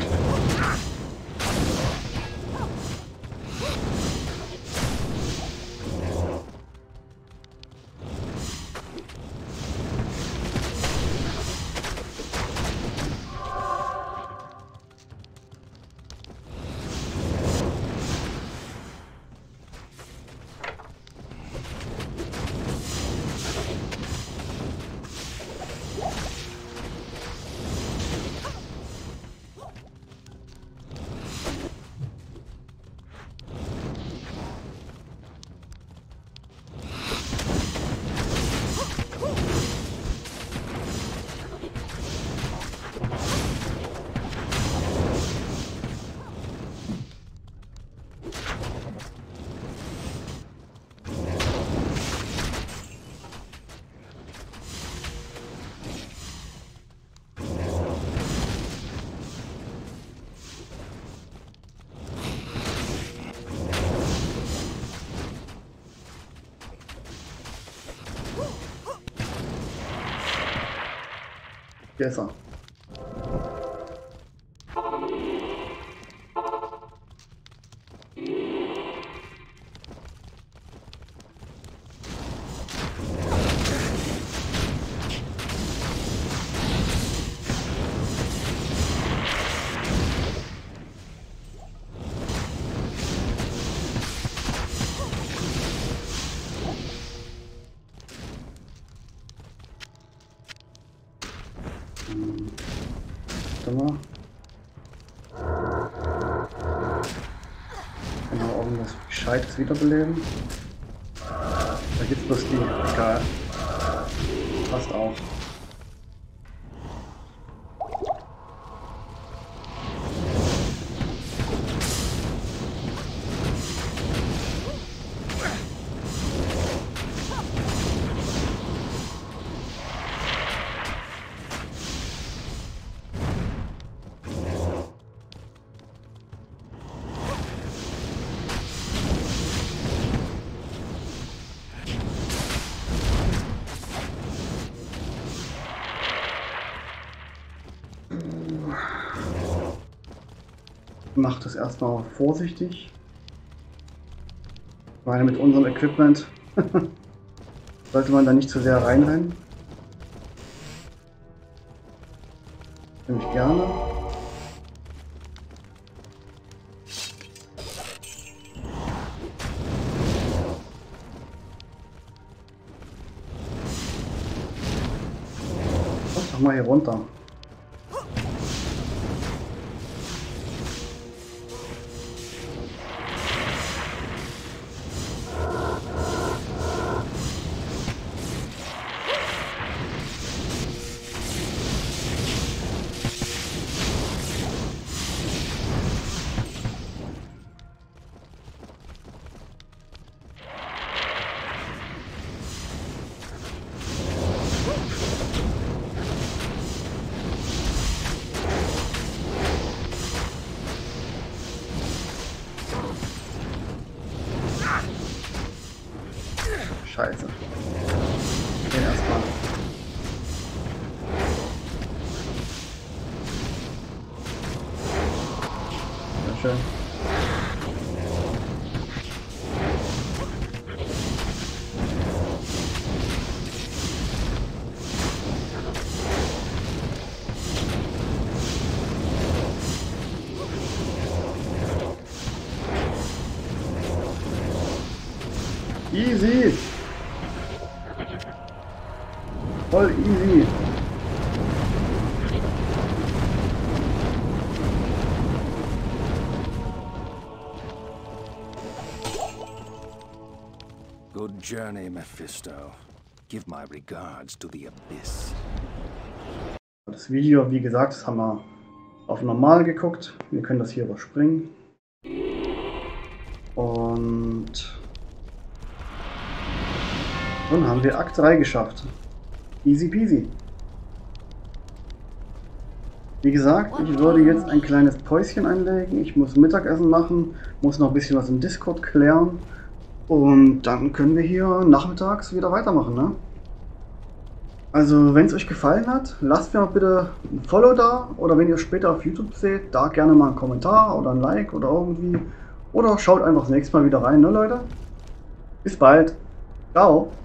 Hier ist er. Warte mal. Kann man irgendwas Gescheites wiederbeleben? Da gibt's bloß die. Egal. Passt auch. Macht das erstmal vorsichtig. Ich meine, mit unserem Equipment sollte man da nicht zu sehr reinrennen. Nämlich gerne. Doch mal hier runter. Scheiße. Den erstmal. Sehr schön. Easy. Voll easy. Good journey, Mephisto. Give my regards to the Abyss. Das Video, wie gesagt, das haben wir auf normal geguckt. Wir können das hier überspringen. Und dann haben wir Akt drei geschafft. Easy peasy. Wie gesagt, ich würde jetzt ein kleines Päuschen einlegen. Ich muss Mittagessen machen, muss noch ein bisschen was im Discord klären. Und dann können wir hier nachmittags wieder weitermachen, ne? Also, wenn es euch gefallen hat, lasst mir auch bitte ein Follow da. Oder wenn ihr es später auf YouTube seht, da gerne mal einen Kommentar oder ein Like oder irgendwie. Oder schaut einfach das nächste Mal wieder rein, ne Leute? Bis bald. Ciao.